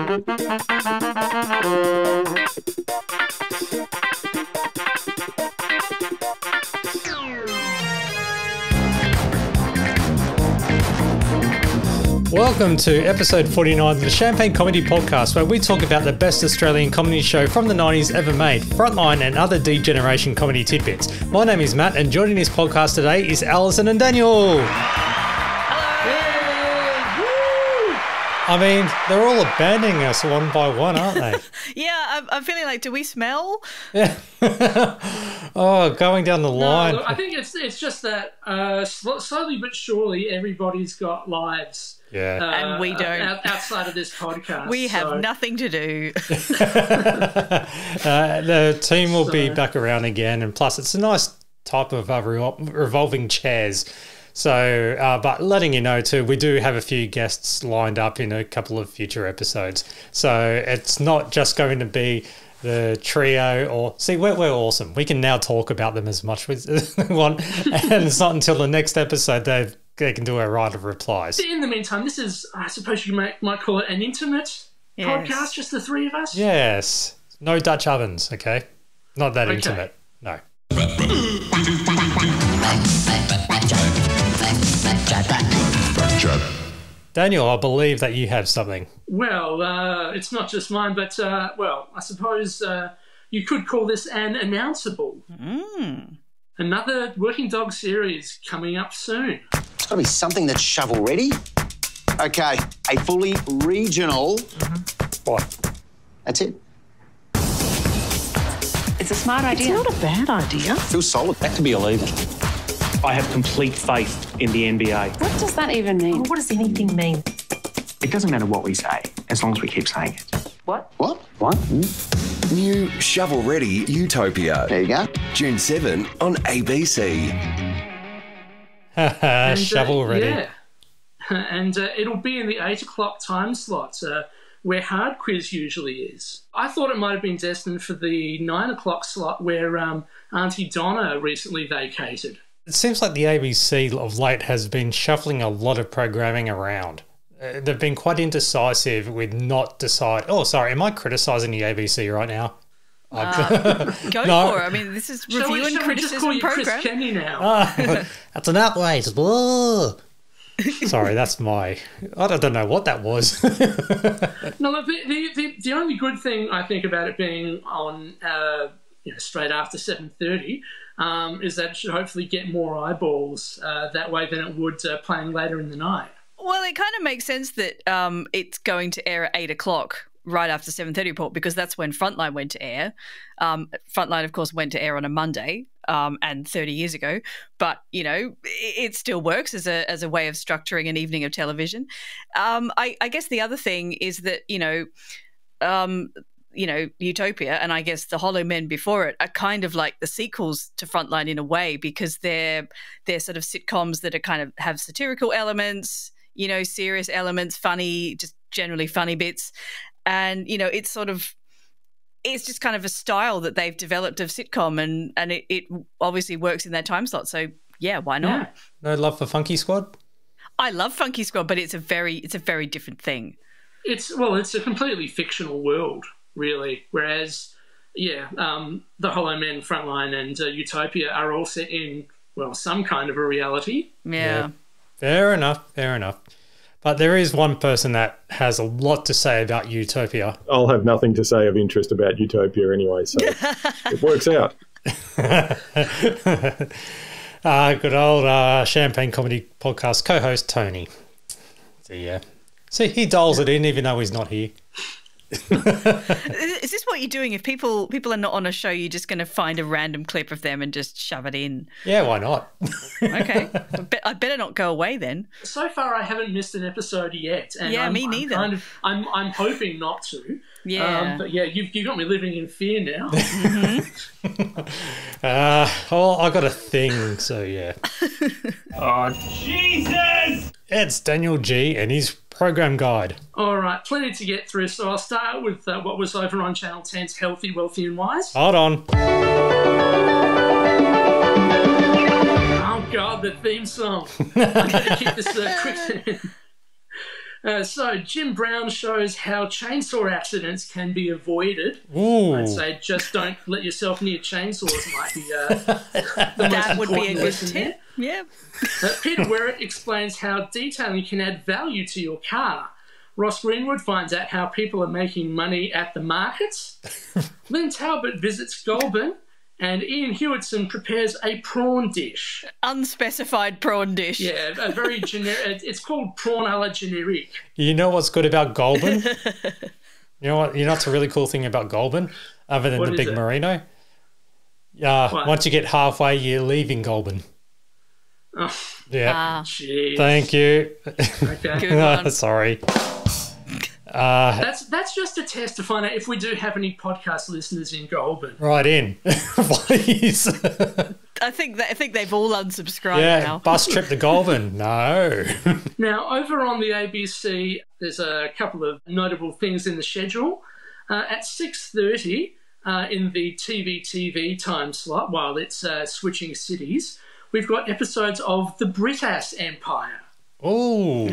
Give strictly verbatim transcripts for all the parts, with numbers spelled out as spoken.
Welcome to episode forty-nine of the Champagne Comedy Podcast, where we talk about the best Australian comedy show from the nineties ever made, Frontline, and other D-Generation comedy tidbits. My name is Matt, and joining this podcast today is Alison and Daniel. I mean, they're all abandoning us one by one, aren't they? Yeah, I'm, I'm feeling like, do we smell? Yeah. Oh, going down the line. No, look, I think it's it's just that uh, slowly but surely everybody's got lives. Yeah. Uh, And we don't. Out, outside of this podcast. We have so. nothing to do. uh, the team will So- be back around again, and plus it's a nice type of uh, revol- revolving chairs. So, uh, but letting you know too, we do have a few guests lined up in a couple of future episodes. So it's not just going to be the trio or... See, we're, we're awesome. We can now talk about them as much as we want. And it's not until the next episode they they can do a right of replies. In the meantime, this is, I suppose you might, might call it an intimate Yes. podcast, just the three of us? Yes. No Dutch ovens, okay? Not that Okay. intimate. No. Daniel, I believe that you have something. Well, uh, it's not just mine, but, uh, well, I suppose uh, you could call this an announceable. Mm. Another Working Dog series coming up soon. It's got to be something that's shovel ready. Okay, a fully regional. What? That's it. It's a smart idea. It's not a bad idea. Feels solid. That could be illegal. I have complete faith in the N B A. What does that even mean? What does anything mean? It doesn't matter what we say, as long as we keep saying it. What? What? What? New Shovel Ready Utopia. There you go. June seventh on A B C. And, uh, Shovel ready. Yeah. And uh, it'll be in the eight o'clock time slot, uh, where Hard Quiz usually is. I thought it might have been destined for the nine o'clock slot where um, Auntie Donna recently vacated. It seems like the A B C of late has been shuffling a lot of programming around. Uh, they've been quite indecisive with not decide. Oh, sorry, am I criticising the A B C right now? Uh, go No. for it. I mean, this is Shall review we, and shall we just call criticism you Chris program. Kenny now? Ah, that's an outrage. Whoa. Sorry, that's my... I don't know what that was. No, look, the, the, the, the only good thing I think about it being on uh, you know, straight after seven thirty um, is that it should hopefully get more eyeballs uh, that way than it would uh, playing later in the night. Well, it kind of makes sense that um, it's going to air at eight o'clock right after seven thirty report, because that's when Frontline went to air. Um, Frontline, of course, went to air on a Monday um, and thirty years ago. But, you know, it, it still works as a as a way of structuring an evening of television. Um, I, I guess the other thing is that, you know, um, you know, Utopia and I guess the Hollow Men before it are kind of like the sequels to Frontline in a way, because they're they're sort of sitcoms that are kind of have satirical elements, you know, serious elements, funny, just generally funny bits. And, you know, it's sort of, it's just kind of a style that they've developed of sitcom, and, and it, it obviously works in their time slot. So, yeah, why not? Yeah. No love for Funky Squad? I love Funky Squad, but it's a very, it's a very different thing. It's, well, it's a completely fictional world, really, whereas, yeah, um, the Hollow Men, Frontline and uh, Utopia are all set in, well, some kind of a reality. Yeah. Yeah. Fair enough, fair enough. But there is one person that has a lot to say about Utopia. I'll have nothing to say of interest about Utopia anyway, so it works out. uh, good old uh, Champagne Comedy Podcast co-host Tony. So, yeah. See, he dials it in even though he's not here. Is this what you're doing? If people people are not on a show, you're just going to find a random clip of them and just shove it in? Yeah, why not? Okay. I, be- I better not go away then. So far, I haven't missed an episode yet. And Yeah, I'm, me I'm neither. Kind of, I'm, I'm hoping not to. Yeah. Um, but yeah, you've, you got me living in fear now. uh, oh, I got a thing, so yeah. Oh, Jesus! It's Daniel G and his program guide. All right, plenty to get through. So I'll start with uh, what was over on Channel ten's Healthy, Wealthy and Wise. Hold on. Oh, God, the theme song. I better keep this uh, quick. Uh, so Jim Brown shows how chainsaw accidents can be avoided. Ooh. I'd say just don't let yourself near chainsaws might be uh, the That most would be a important good lesson tip. Yeah. there. Uh, Peter Werrett explains how detailing can add value to your car. Ross Greenwood finds out how people are making money at the markets. Lynn Talbot visits Goulburn. And Ian Hewitson prepares a prawn dish. Unspecified prawn dish. Yeah, a very generic. It's called prawn a la generique. You know what's good about Goulburn? You know what? You know what's a really cool thing about Goulburn, other than What the is big it? merino? Uh, What? once you get halfway, you're leaving Goulburn. Oh, Yeah. Ah, jeez. Thank you. Okay. good one. Sorry. Uh, That's that's just a test to find out if we do have any podcast listeners in Goulburn. right in, please. I think that I think they've all unsubscribed Yeah, now. bus trip to Goulburn. No. Now, over on the A B C, there's a couple of notable things in the schedule. Uh, at six thirty uh, in the T V T V time slot, while it's uh, switching cities, we've got episodes of The Britass Empire. Oh.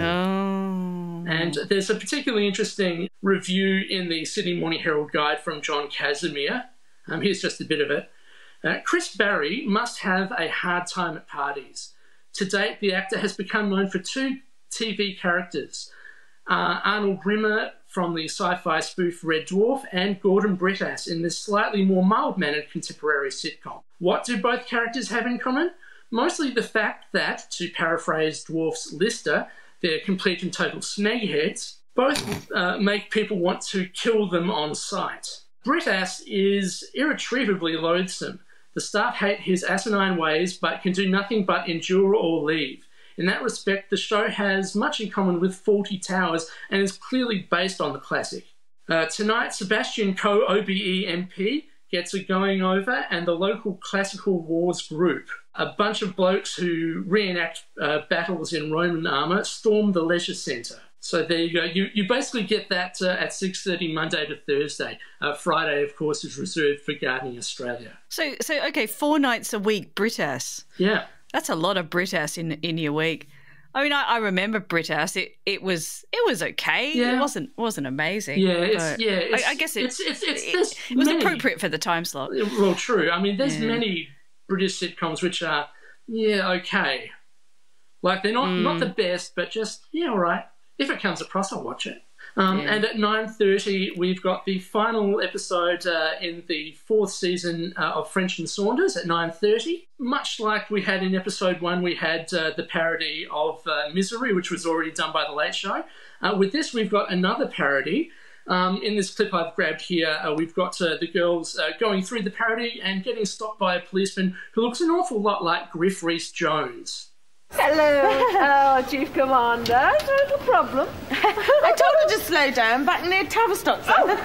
Oh. And there's a particularly interesting review in the Sydney Morning Herald Guide from John Casimir. Um, here's just a bit of it. Uh, Chris Barry must have a hard time at parties. To date, the actor has become known for two T V characters, uh, Arnold Rimmer from the sci-fi spoof Red Dwarf and Gordon Britass in this slightly more mild-mannered contemporary sitcom. What do both characters have in common? Mostly the fact that, to paraphrase Dwarf's Lister, they're complete and total snagheads. Both uh, make people want to kill them on sight. Britass is irretrievably loathsome. The staff hate his asinine ways, but can do nothing but endure or leave. In that respect, the show has much in common with Fawlty Towers and is clearly based on the classic. Uh, tonight, Sebastian Coe O B E M P gets a going over and the local Classical Wars group, a bunch of blokes who reenact uh, battles in Roman armour, storm the leisure centre. So there you go. You you basically get that uh, at six thirty Monday to Thursday. Uh, Friday, of course, is reserved for Gardening Australia. So so okay, four nights a week, Britass. Yeah. That's a lot of Britass in in your week. I mean, I, I remember Britass. It it was it was okay. Yeah. It wasn't wasn't amazing. Yeah, it's but yeah. It's, I, I guess it, it's it's, it's it, there's it was many- appropriate for the time slot. Well, true. I mean, there's Yeah. many British sitcoms which are yeah okay, like they're not not the best, but just yeah all right. If it comes across, I'll watch it. Um, Yeah. And at nine thirty, we've got the final episode uh, in the fourth season uh, of French and Saunders at nine thirty. Much like we had in episode one, we had uh, the parody of uh, Misery, which was already done by The Late Show. Uh, with this, we've got another parody. Um, in this clip I've grabbed here, uh, we've got uh, the girls uh, going through the parody and getting stopped by a policeman who looks an awful lot like Griff Rhys-Jones. Hello, oh, Chief Commander. No problem. I told her to slow down back near Tavistock.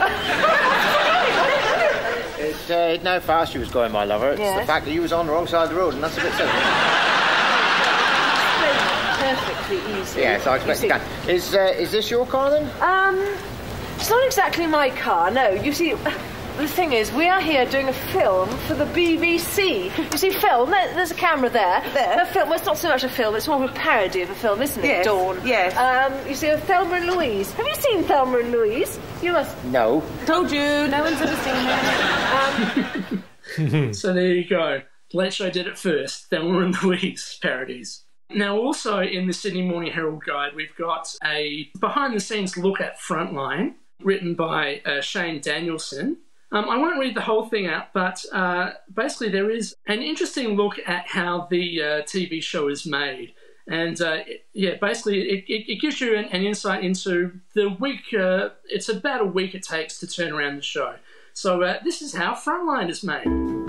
It's uh, no fast you was going, my lover. It's Yes. the fact that you was on the wrong side of the road, and that's a bit silly. Perfectly easy. Yes, I expect you see. can. Is, uh, is this your car, then? Um, it's not exactly my car, no. You see, the thing is, we are here doing a film for the B B C. You see, film, there, there's a camera there. There? A film, well, it's not so much a film, it's more of a parody of a film, isn't it, Yes, Dawn? yes. Um, you see, Thelma and Louise. Have you seen Thelma and Louise? You must. No. Told you, no one's ever seen them. Um, So there you go. Late Show did it first. Thelma and Louise parodies. Now, also in the Sydney Morning Herald Guide, we've got a behind-the-scenes look at Frontline, written by uh, Shane Danielson. Um, I won't read the whole thing out, but uh, basically there is an interesting look at how the uh, T V show is made. And uh, it, yeah, basically it, it, it gives you an, an insight into the week, uh, it's about a week it takes to turn around the show. So uh, this is how Frontline is made.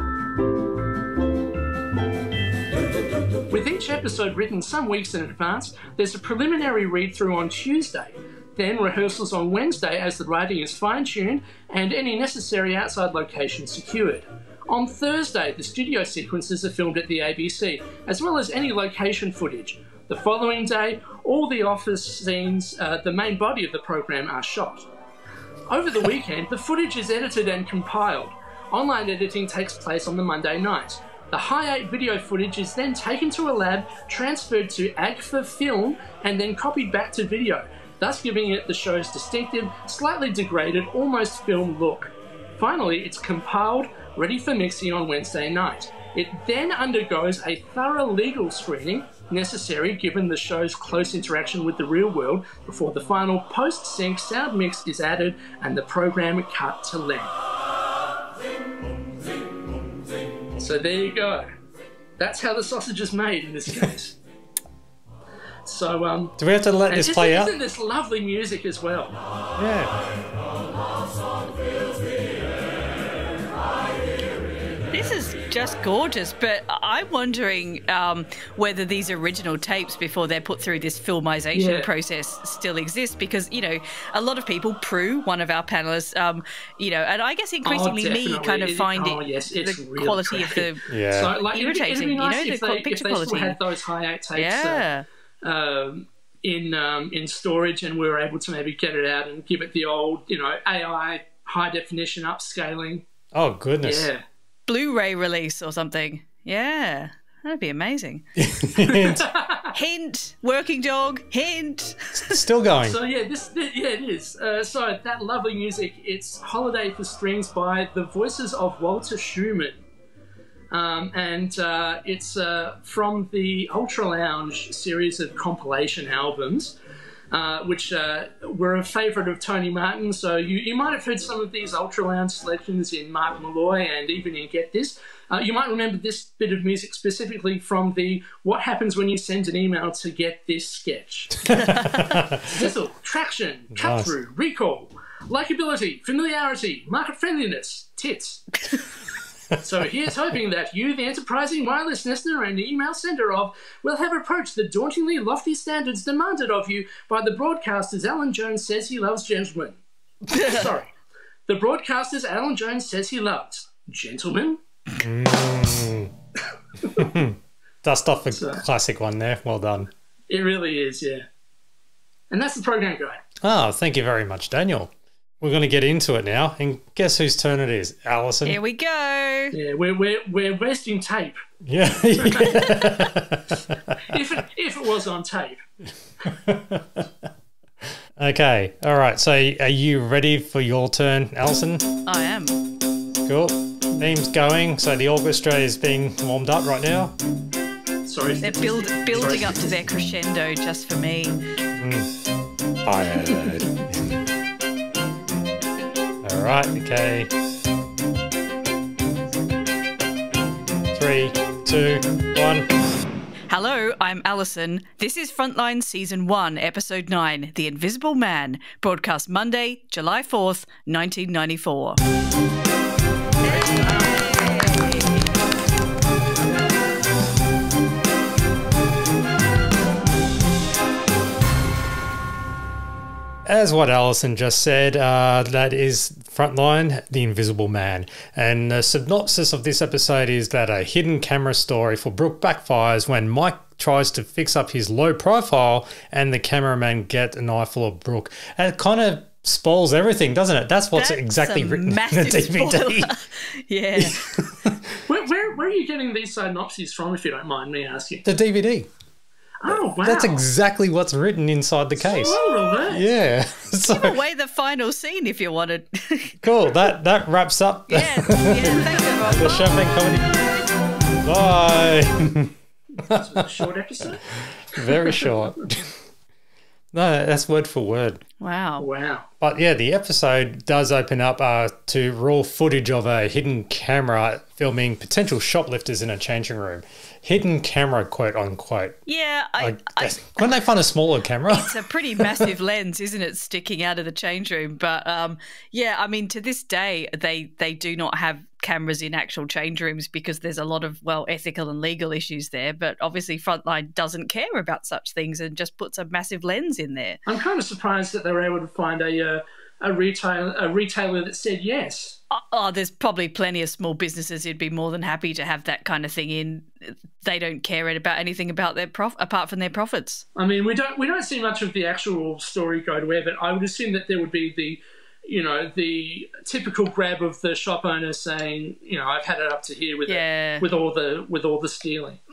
With each episode written some weeks in advance, there's a preliminary read-through on Tuesday. Then rehearsals on Wednesday as the writing is fine-tuned and any necessary outside locations secured. On Thursday, the studio sequences are filmed at the A B C, as well as any location footage. The following day, all the office scenes, uh, the main body of the program, are shot. Over the weekend, the footage is edited and compiled. Online editing takes place on the Monday night. The high eight video footage is then taken to a lab, transferred to A G F A film, and then copied back to video. thus giving it the show's distinctive, slightly degraded, almost film look. Finally, it's compiled, ready for mixing on Wednesday night. It then undergoes a thorough legal screening, necessary given the show's close interaction with the real world, before the final post-sync sound mix is added and the program cut to length. So there you go. That's how the sausage is made in this case. So, um... do we have to let this just, play out? Isn't this lovely music as well? Yeah. This is just gorgeous, but I'm wondering um, whether these original tapes, before they're put through this filmization Yeah. process, still exist, because, you know, a lot of people, Prue, one of our panellists, um, you know, and I guess increasingly me definitely. kind of It- find oh, it, yes, it's the really quality crappy. of the Yeah. So, like, it'd be- irritating, it'd be nice you know, if the they, qu- picture if they quality. still had those high-eight tapes Yeah. uh, um, in um, in storage, and we were able to maybe get it out and give it the old, you know, A I high-definition upscaling. Oh, goodness. Yeah. Blu-ray release or something. Yeah, that'd be amazing. Hint. Hint, working dog, hint. Still going. So yeah, this, this yeah it is. Uh, so that lovely music, it's "Holiday for Strings" by the voices of Walter Schumann, um, and uh, it's uh, from the Ultra Lounge series of compilation albums, uh, which uh, were a favourite of Tony Martin. So you, you might have heard some of these Ultra Lounge selections in Mark Malloy and even in Get This. Uh, you might remember this bit of music specifically from the "What Happens When You Send an Email to Get This" sketch. Sizzle, traction, cut Nice. through, recall, likability, familiarity, market friendliness, tits. So here's hoping that you, the enterprising wireless listener and email sender of, will have approached the dauntingly lofty standards demanded of you by the broadcasters Alan Jones says he loves gentlemen. Sorry. The broadcasters Alan Jones says he loves gentlemen. Mm. Dust off a So- classic one there. Well done. It really is, yeah. And that's the program guide. Oh, thank you very much, Daniel. We're going to get into it now. And guess whose turn it is? Alison. Here we go. Yeah, we're we're we're wasting tape. Yeah. If it if it was on tape. Okay. All right. So are you ready for your turn, Alison? I am. Cool. Theme's going. So the orchestra is being warmed up right now. Sorry. They're build, building up to their crescendo just for me. Mm. I heard. All right. Okay. Three, two, one. Hello, I'm Alison. This is Frontline Season one, Episode nine, The Invisible Man, broadcast Monday, July fourth, nineteen ninety-four. As what Alison just said, uh, that is Frontline, The Invisible Man. And the synopsis of this episode is that a hidden camera story for Brooke backfires when Mike tries to fix up his low profile and the cameraman gets an eyeful of Brooke. And it kind of spoils everything, doesn't it? That's what's That's exactly a written in the massive D V D. spoiler. Yeah. Where, where where are you getting these synopses from, if you don't mind me asking? The D V D. Oh, wow. That's exactly what's written inside the case. Oh, right. Yeah. So, Give away the final scene if you wanted. cool. That that wraps up yeah, yeah, thanks everyone. the Champagne Comedy. Bye. This was a short episode? Very short. No, that's word for word. Wow. Wow. But yeah, the episode does open up uh, to raw footage of a hidden camera filming potential shoplifters in a changing room. Hidden camera, quote unquote. Yeah, I, Like, I, couldn't they find a smaller camera? it's a pretty massive lens, isn't it, sticking out of the change room? But um, yeah, I mean, to this day, they they do not have cameras in actual change rooms because there's a lot of, well, ethical and legal issues there. But obviously, Frontline doesn't care about such things and just puts a massive lens in there. I'm kind of surprised that they were able to find a uh, a retail a retailer that said yes. Oh, oh, there's probably plenty of small businesses who'd be more than happy to have that kind of thing in. They don't care about anything about their prof apart from their profits. I mean, we don't we don't see much of the actual story go to air, but I would assume that there would be the, you know, the typical grab of the shop owner saying, you know, I've had it up to here with Yeah. it, with all the with all the stealing.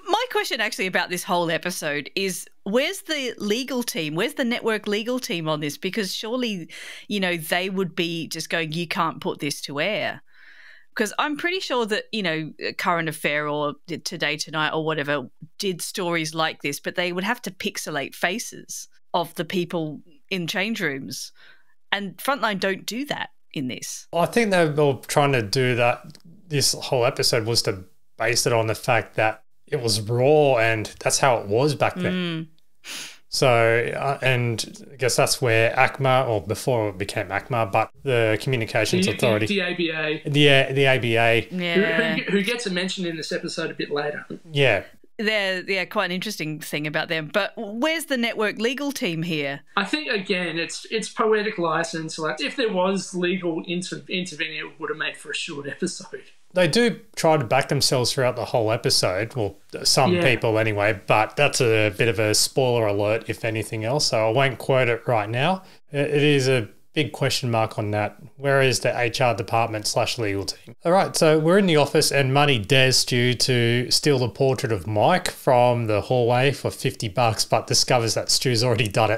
My question actually about this whole episode is, where's the legal team? Where's the network legal team on this? Because surely, you know, they would be just going, you can't put this to air. Because I'm pretty sure that, you know, Current Affair or Today Tonight or whatever did stories like this, but they would have to pixelate faces of the people in change rooms. And Frontline don't do that in this. I think they were trying to do that. This whole episode was to base it on the fact that it was raw and that's how it was back then. Mm. So, uh, and I guess that's where ACMA, or before it became ACMA, but the Communications the, Authority. The, the A B A. The, the A B A. Yeah. Who, who, who gets a mention in this episode a bit later. Yeah. They're, yeah, quite an interesting thing about them. But where's the network legal team here? I think, again, it's it's poetic license. Like, if there was legal inter- intervening, it would have made for a short episode. They do try to back themselves throughout the whole episode. Well, some Yeah. people anyway, but that's a bit of a spoiler alert, if anything else. So I won't quote it right now. It it is a big question mark on that. Where is the H R department slash legal team? All right, so we're in the office and Muddy dares Stu to steal the portrait of Mike from the hallway for fifty bucks, but discovers that Stu's already done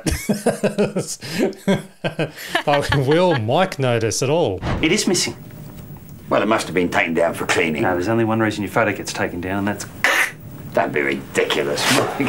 it. But will Mike notice at all? It is missing. Well, it must have been taken down for cleaning. No, there's only one reason your photo gets taken down, and that's... That'd be ridiculous.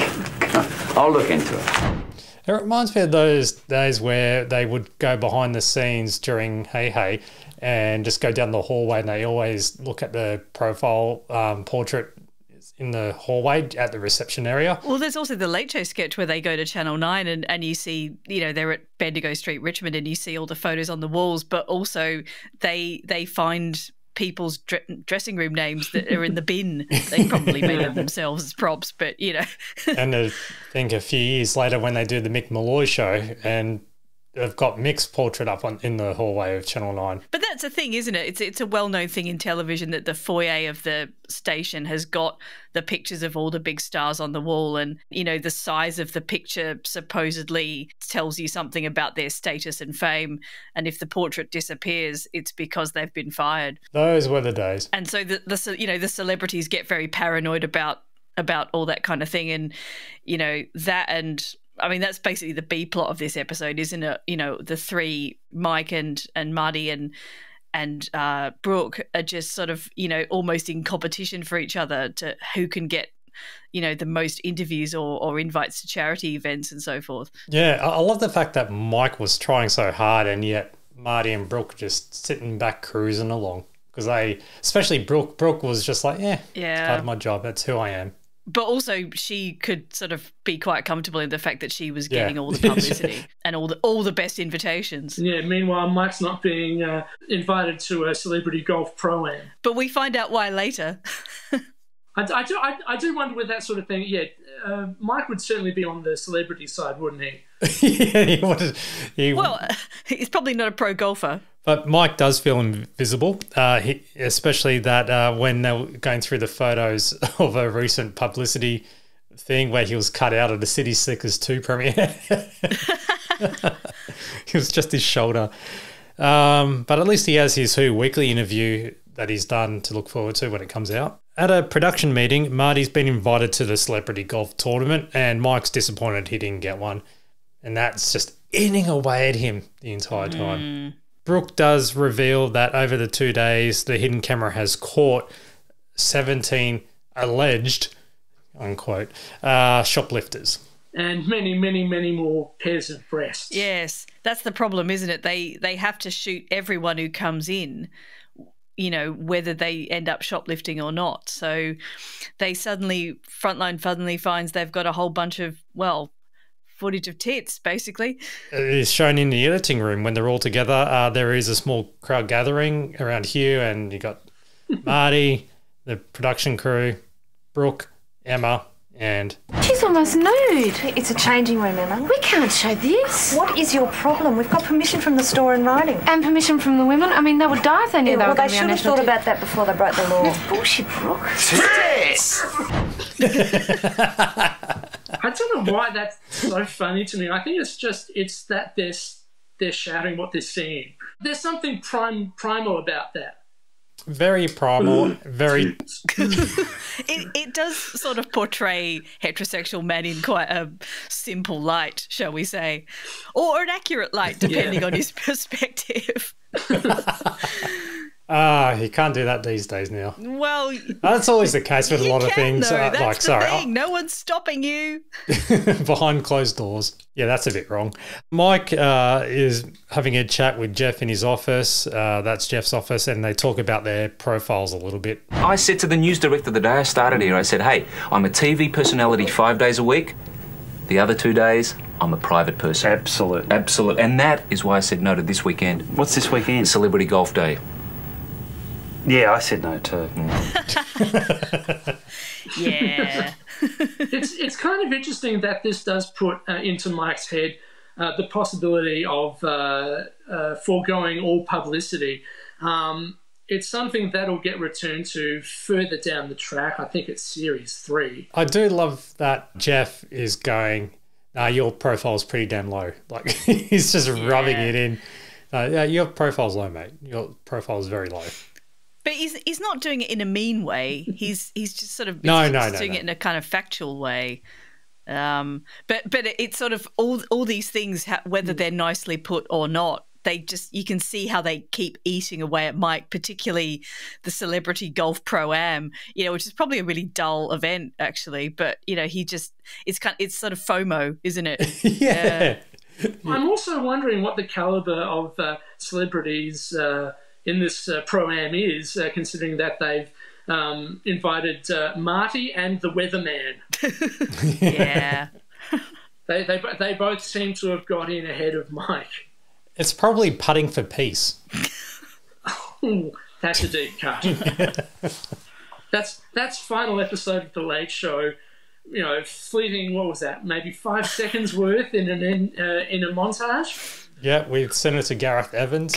I'll look into it. It reminds me of those days where they would go behind the scenes during Hey Hey and just go down the hallway, and they always look at the profile um, portrait in the hallway at the reception area. Well, there's also the Late Show sketch where they go to Channel nine and, and you see, you know, they're at Bendigo Street, Richmond, and you see all the photos on the walls, but also they they find people's dre- dressing room names that are in the bin. They probably made them themselves as props, but, you know. And I think a few years later when they do the Mick Malloy show, and they've got Mick's portrait up on in the hallway of Channel nine. But that's a thing, isn't it? It's it's a well-known thing in television that the foyer of the station has got the pictures of all the big stars on the wall, and, you know, the size of the picture supposedly tells you something about their status and fame, and if the portrait disappears, it's because they've been fired. Those were the days. And so the, the you know, the celebrities get very paranoid about about all that kind of thing, and, you know, that and I mean, that's basically the B plot of this episode, isn't it? You know, the three, Mike and and Marty and and uh, Brooke, are just sort of, you know, almost in competition for each other to who can get, you know, the most interviews or, or invites to charity events and so forth. Yeah, I I love the fact that Mike was trying so hard, and yet Marty and Brooke just sitting back cruising along, because they, especially Brooke, Brooke was just like, yeah, Yeah. it's part of my job. That's who I am. But also, she could sort of be quite comfortable in the fact that she was Yeah. getting all the publicity and all the all the best invitations. Yeah, meanwhile, Mike's not being uh, invited to a celebrity golf pro-am. But we find out why later. I, I, do, I, I do wonder with that sort of thing, yeah, uh, Mike would certainly be on the celebrity side, wouldn't he? Yeah, he wanted, he, Well, he's probably not a pro golfer. But Mike does feel invisible, uh, he, especially that uh, when they were going through the photos of a recent publicity thing where he was cut out of the City Slickers two premiere. It was just his shoulder. Um, but at least he has his Who Weekly interview that he's done to look forward to when it comes out. At a production meeting, Marty's been invited to the celebrity golf tournament, and Mike's disappointed he didn't get one. And that's just eating away at him the entire time. Mm. Brooke does reveal that over the two days, the hidden camera has caught seventeen alleged, unquote, uh, shoplifters. And many, many, many more pairs of breasts. Yes, that's the problem, isn't it? They they have to shoot everyone who comes in, you know, whether they end up shoplifting or not. So they suddenly, Frontline suddenly finds they've got a whole bunch of, well, footage of tits, basically. It is shown in the editing room when they're all together. Uh, there is a small crowd gathering around Hugh, and you got Marty, the production crew, Brooke, Emma, and... She's almost nude. It's a changing room, Emma. We can't show this. What is your problem? We've got permission from the store in writing. And permission from the women. I mean, they would die if they knew Yeah, they well, were they going to be should on have national thought T V. about that before they broke the law. That's bullshit, Brooke. I don't know why that's so funny to me. I think it's just, it's that they're, they're shouting what they're seeing. There's something prime, primal about that. Very primal, very... it, it does sort of portray heterosexual men in quite a simple light, shall we say, or an accurate light, depending yeah. on his perspective. Ah, uh, you can't do that these days now. Well, that's always the case with a lot can, of things. Though. Uh, that's like, the sorry, thing. I... no one's stopping you behind closed doors. Yeah, that's a bit wrong. Mike uh, is having a chat with Jeff in his office. Uh, that's Jeff's office, and they talk about their profiles a little bit. I said to the news director the day I started here, I said, "Hey, I'm a T V personality five days a week. The other two days, I'm a private person." Absolute, absolute, and that is why I said no to this weekend. What's this weekend? Celebrity Golf Day. Yeah, I said no too. Yeah. it's it's kind of interesting that this does put uh, into Mike's head uh, the possibility of uh, uh, foregoing all publicity. Um, it's something that'll get returned to further down the track. I think it's series three. I do love that Jeff is going, nah, your profile's pretty damn low. Like, he's just yeah. rubbing it in. Uh, yeah, your profile's low, mate. Your profile's very low. But he's he's not doing it in a mean way. He's he's just sort of no, no, no, doing no. it in a kind of factual way. Um, but but it's sort of all all these things, whether they're nicely put or not, they just you can see how they keep eating away at Mike, particularly the Celebrity Golf Pro-Am, you know, which is probably a really dull event actually. But you know, he just it's kind of, it's sort of FOMO, isn't it? yeah. yeah. I'm also wondering what the caliber of uh, celebrities. Uh, in this uh, Pro-Am is, uh, considering that they've um, invited uh, Marty and the Weatherman. yeah. they, they they both seem to have got in ahead of Mike. It's probably putting for peace. Ooh, that's a deep cut. that's that's final episode of The Late Show. You know, fleeting, what was that, maybe five seconds worth in, an, in, uh, in a montage? Yeah, with Senator Gareth Evans.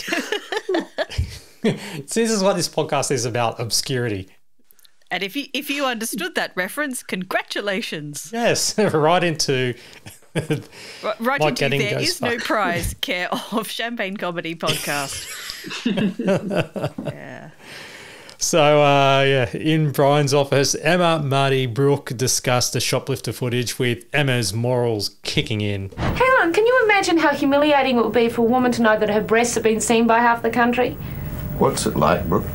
This is what this podcast is about, obscurity. And if you if you understood that reference, congratulations. Yes, right into right, right like into There Is fuck. No Prize, care of Champagne Comedy Podcast. yeah. So, uh, yeah, in Brian's office, Emma, Marty, Brooke discussed the shoplifter footage with Emma's morals kicking in. Hang on, can you imagine how humiliating it would be for a woman to know that her breasts have been seen by half the country? What's it like, Brooke?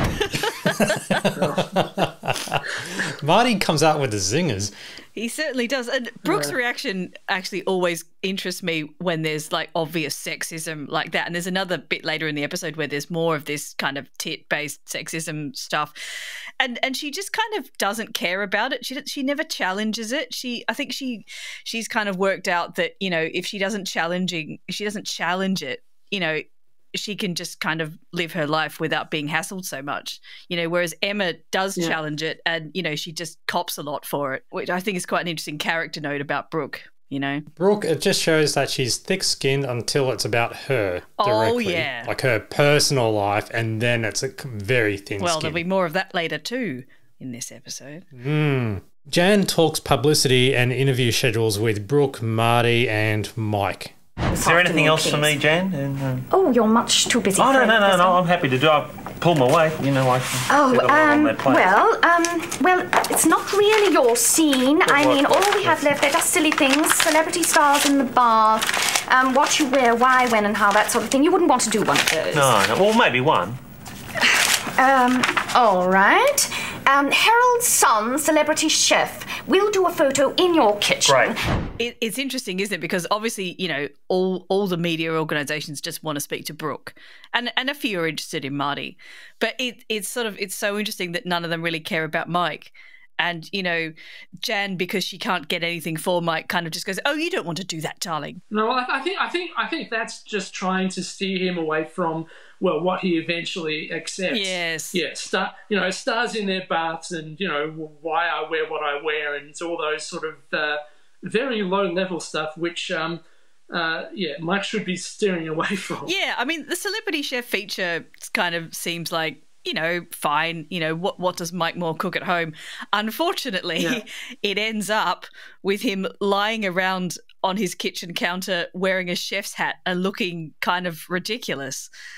Marty comes out with the zingers. He certainly does. And Brooke's yeah. reaction actually always interests me when there's like obvious sexism like that. And there's another bit later in the episode where there's more of this kind of tit-based sexism stuff. And and she just kind of doesn't care about it. She she never challenges it. She I think she she's kind of worked out that, you know, if she doesn't challenging if she doesn't challenge it, you know, she can just kind of live her life without being hassled so much, you know, whereas Emma does yeah. challenge it and, you know, she just cops a lot for it, which I think is quite an interesting character note about Brooke, you know. Brooke, it just shows that she's thick-skinned until it's about her directly. Oh, yeah. Like her personal life, and then it's a very thin Well, skin. There'll be more of that later too in this episode. Mm. Jan talks publicity and interview schedules with Brooke, Marty and Mike. Is there anything else for me, Jan? And, um... Oh, you're much too busy. Oh, no, no, no, no, I'm happy to do it. I'll pull my weight, you know, like... Oh, um, well, um, well, it's not really your scene. But I what, mean, what, all we have left, they're just silly things. Celebrity stars in the bath, um, what you wear, why, when, and how, that sort of thing. You wouldn't want to do one of those. No, no, well, maybe one. Um, all right. Um, Harold's son, celebrity chef, will do a photo in your kitchen. Great. It, it's interesting, isn't it? Because obviously, you know, all all the media organisations just want to speak to Brooke, and and a few are interested in Marty, but it it's sort of it's so interesting that none of them really care about Mike. And, you know, Jan, because she can't get anything for Mike, kind of just goes, "Oh, you don't want to do that, darling." No, I, I think I think I think that's just trying to steer him away from, well, what he eventually accepts. Yes. Yeah, star, you know, stars in their baths and, you know, why I wear what I wear and all those sort of uh, very low-level stuff, which, um, uh, yeah, Mike should be steering away from. Yeah, I mean, the celebrity chef feature kind of seems like, you know, fine, you know, what what does Mike Moore cook at home? Unfortunately, yeah. it ends up with him lying around on his kitchen counter wearing a chef's hat and looking kind of ridiculous.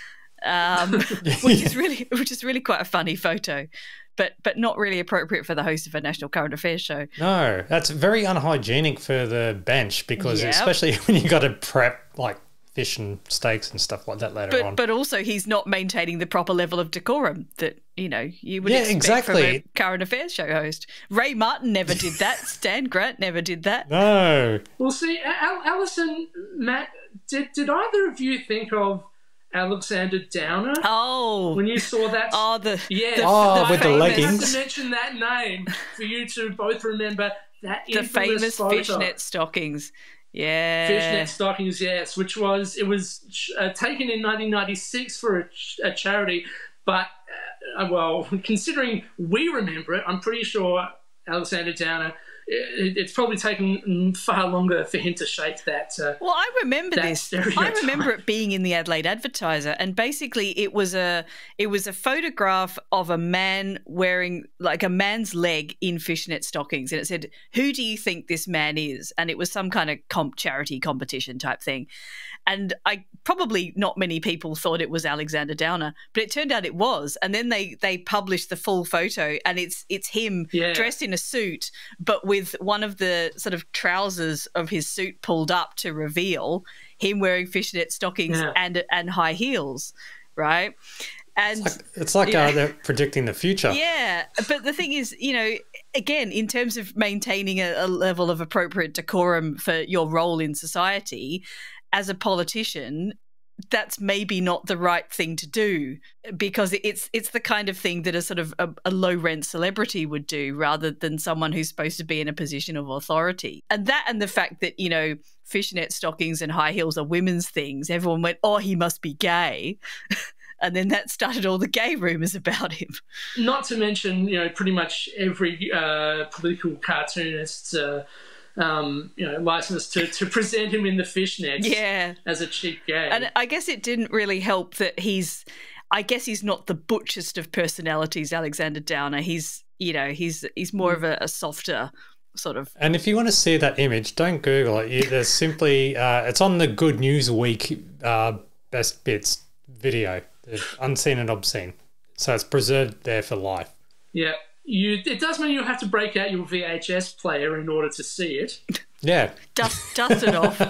um, which is really which is really quite a funny photo, but but not really appropriate for the host of a national current affairs show. No, that's very unhygienic for the bench because Yep. especially when you got to prep like fish and steaks and stuff like that later But on. but also he's not maintaining the proper level of decorum that, you know, you would Yeah, expect exactly. from a current affairs show host. Ray Martin never did that. Stan Grant never did that. No. Well, see, Al- Alison, Matt, did, did either of you think of Alexander Downer? Oh. When you saw that? Oh, the... Yeah. the- Oh, the with the famous- leggings. I have to mention that name for you to both remember that The infamous famous photo. fishnet stockings. Yeah. Fishnet stockings, yes, which was it was uh, taken in nineteen ninety-six for a, ch- a charity, but uh, well, considering we remember it, I'm pretty sure Alexander Downer. It, it's probably taken far longer for him to shape that. Uh, Well, I remember that this. stereotype. I remember it being in the Adelaide Advertiser, and basically it was a it was a photograph of a man wearing like a man's leg in fishnet stockings, and it said, "Who do you think this man is?" And it was some kind of comp charity competition type thing. And I probably not many people thought it was Alexander Downer, but it turned out it was. And then they they published the full photo, and it's it's him Yeah. dressed in a suit, but with one of the sort of trousers of his suit pulled up to reveal him wearing fishnet stockings Yeah. and and high heels, right? And It's like, it's like yeah. uh, they're predicting the future. Yeah, but the thing is, you know, again, in terms of maintaining a, a level of appropriate decorum for your role in society, as a politician, that's maybe not the right thing to do because it's it's the kind of thing that a sort of a, a low rent celebrity would do rather than someone who's supposed to be in a position of authority. And that and the fact that, you know, fishnet stockings and high heels are women's things, everyone went, oh, he must be gay. And then that started all the gay rumours about him. Not to mention, you know, pretty much every uh, political cartoonist. Uh, Um, you know, license to, to present him in the fishnets Yeah. as a cheap gay. And I guess it didn't really help that he's, I guess he's not the butchest of personalities, Alexander Downer. He's, you know, he's he's more of a, a softer sort of. And if you want to see that image, don't Google it. You, there's simply, uh, it's on the Good News Week uh, Best Bits video, the Unseen and Obscene. So it's preserved there for life. Yeah. You, it does mean you'll have to break out your V H S player in order to see it. Yeah. Dust, dust it off.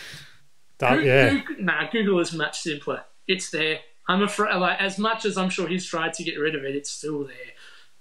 That, yeah. Google, nah, Google is much simpler. It's there. I'm afraid, like, as much as I'm sure he's tried to get rid of it, it's still there.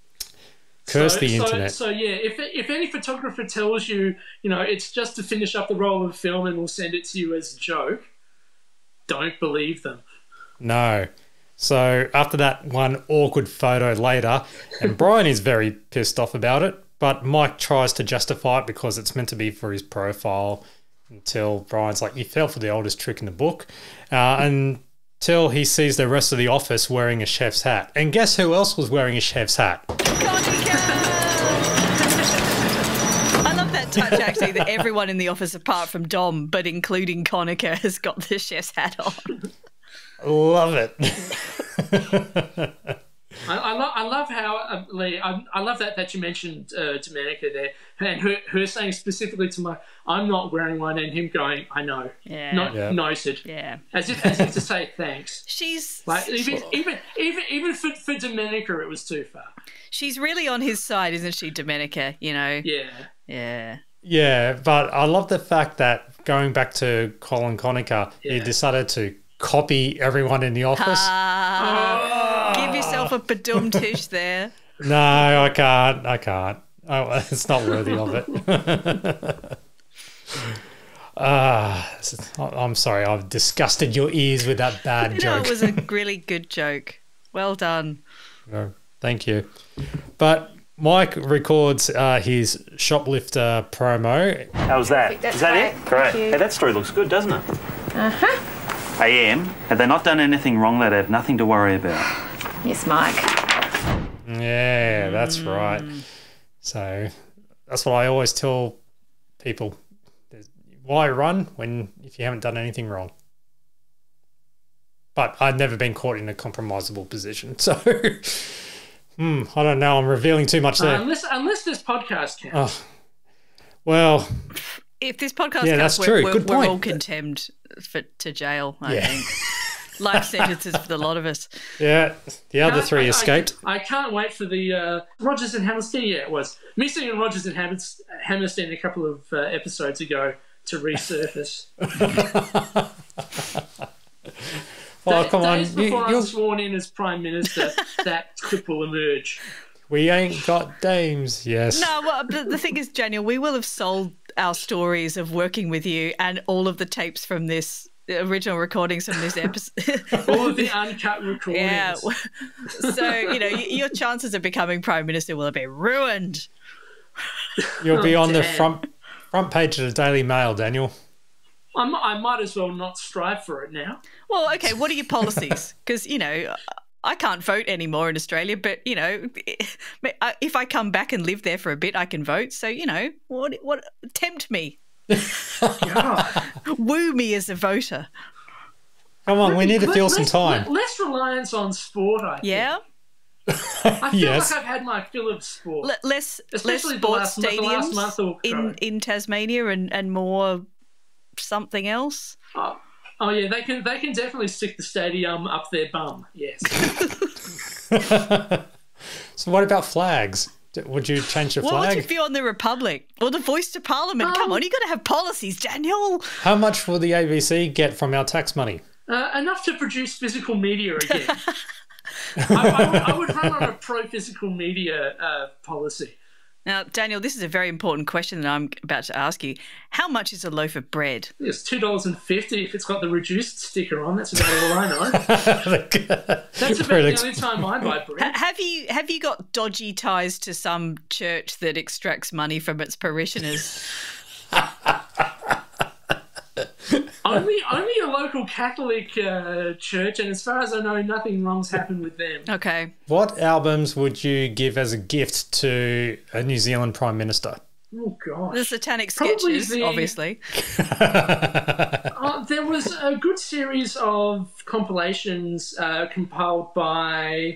Curse so, the so, internet. So yeah, if if any photographer tells you, you know, it's just to finish up the roll of film and we'll send it to you as a joke, don't believe them. No. So after that one awkward photo later, and Brian is very pissed off about it, but Mike tries to justify it because it's meant to be for his profile until Brian's like, you fell for the oldest trick in the book. Uh, until he sees the rest of the office wearing a chef's hat. And guess who else was wearing a chef's hat? I love that touch, actually, that everyone in the office, apart from Dom, but including Conica, has got the chef's hat on. Love it. I, I, lo- I love how uh, Lee. I, I love that that you mentioned uh, Domenica there, and her, her saying specifically to Mike, "I'm not wearing one," and him going, "I know, Yeah. not Yeah. noted." Yeah. As if as if to say thanks. She's Like even even even even for for Domenica, it was too far. she's really on his side, isn't she, Domenica? You know? Yeah. Yeah. Yeah, but I love the fact that going back to Colin Conacher, he Yeah. decided to copy everyone in the office. Ah, give yourself a badum tish there. No, I can't. I can't. Oh, it's not worthy of it. Ah, I'm sorry. I've disgusted your ears with that bad You know, joke. it was a really good joke. Well done. No, thank you. But Mike records uh, his shoplifter promo. How's that? That's Is that great. it? Great. Thank you. Hey, that story looks good, doesn't it? Uh-huh. I am. Have they not done anything wrong? They have nothing to worry about. Yes, Mike. Yeah, that's right. So that's what I always tell people. Why run when if you haven't done anything wrong? But I've never been caught in a compromisable position. So hmm, I don't know. I'm revealing too much there. Uh, unless unless this podcast counts. Oh, well, If this podcast Yeah, counts, that's we're, true. we're, Good we're point. all condemned for, to jail, I Yeah. think. Life sentences for the lot of us. Yeah, the other Can't- three I- I- escaped. I, can't wait for the uh, Rogers and Hammerstein. Yeah, it was missing in Rogers and Hammers- Hammerstein a couple of uh, episodes ago to resurface. Oh, Da- come on. Days You- before I'm you're- sworn in as Prime Minister, that clip will emerge. We ain't got dames, yes. No, well, the, the thing is, Daniel, we will have sold our stories of working with you and all of the tapes from this original recordings from this episode. All of the uncut recordings. Yeah. So, you know, y- your chances of becoming Prime Minister will have been ruined. You'll be Oh, on the damn. front front page of the Daily Mail, Daniel. I, mi- I might as well not strive for it now. Well, okay, what are your policies? Because, you know, I can't vote anymore in Australia, but, you know, if I come back and live there for a bit, I can vote. So, you know, what, what tempt me. Woo me as a voter. Come on, we need to Let- fill some less- time. le- Less reliance on sport, I think. Yeah? I feel Yes. like I've had my fill of sport. Le- less less Especially the sports last- the last stadiums month or so. in, in Tasmania and, and more something else. Oh, oh yeah, they can they can definitely stick the stadium up their bum. Yes. So what about flags? D- Would you change the What would flag? you feel on the Republic or the voice to Parliament? Come on, you got to have policies, Daniel. How much will the A B C get from our tax money? Uh, enough to produce physical media again. I, I, would, I would run on a pro-physical media uh, policy. Now, Daniel, this is a very important question that I'm about to ask you. How much is a loaf of bread? It's two dollars and fifty if it's got the reduced sticker on. That's about all I know. That's about the only time I buy bread. Ha- have you have you got dodgy ties to some church that extracts money from its parishioners? only, only a local Catholic uh, church, and as far as I know, nothing wrong's happened with them. Okay. What albums would you give as a gift to a New Zealand Prime Minister? Oh gosh. The Satanic Probably Sketches, the- obviously. Uh, there was a good series of compilations uh, compiled by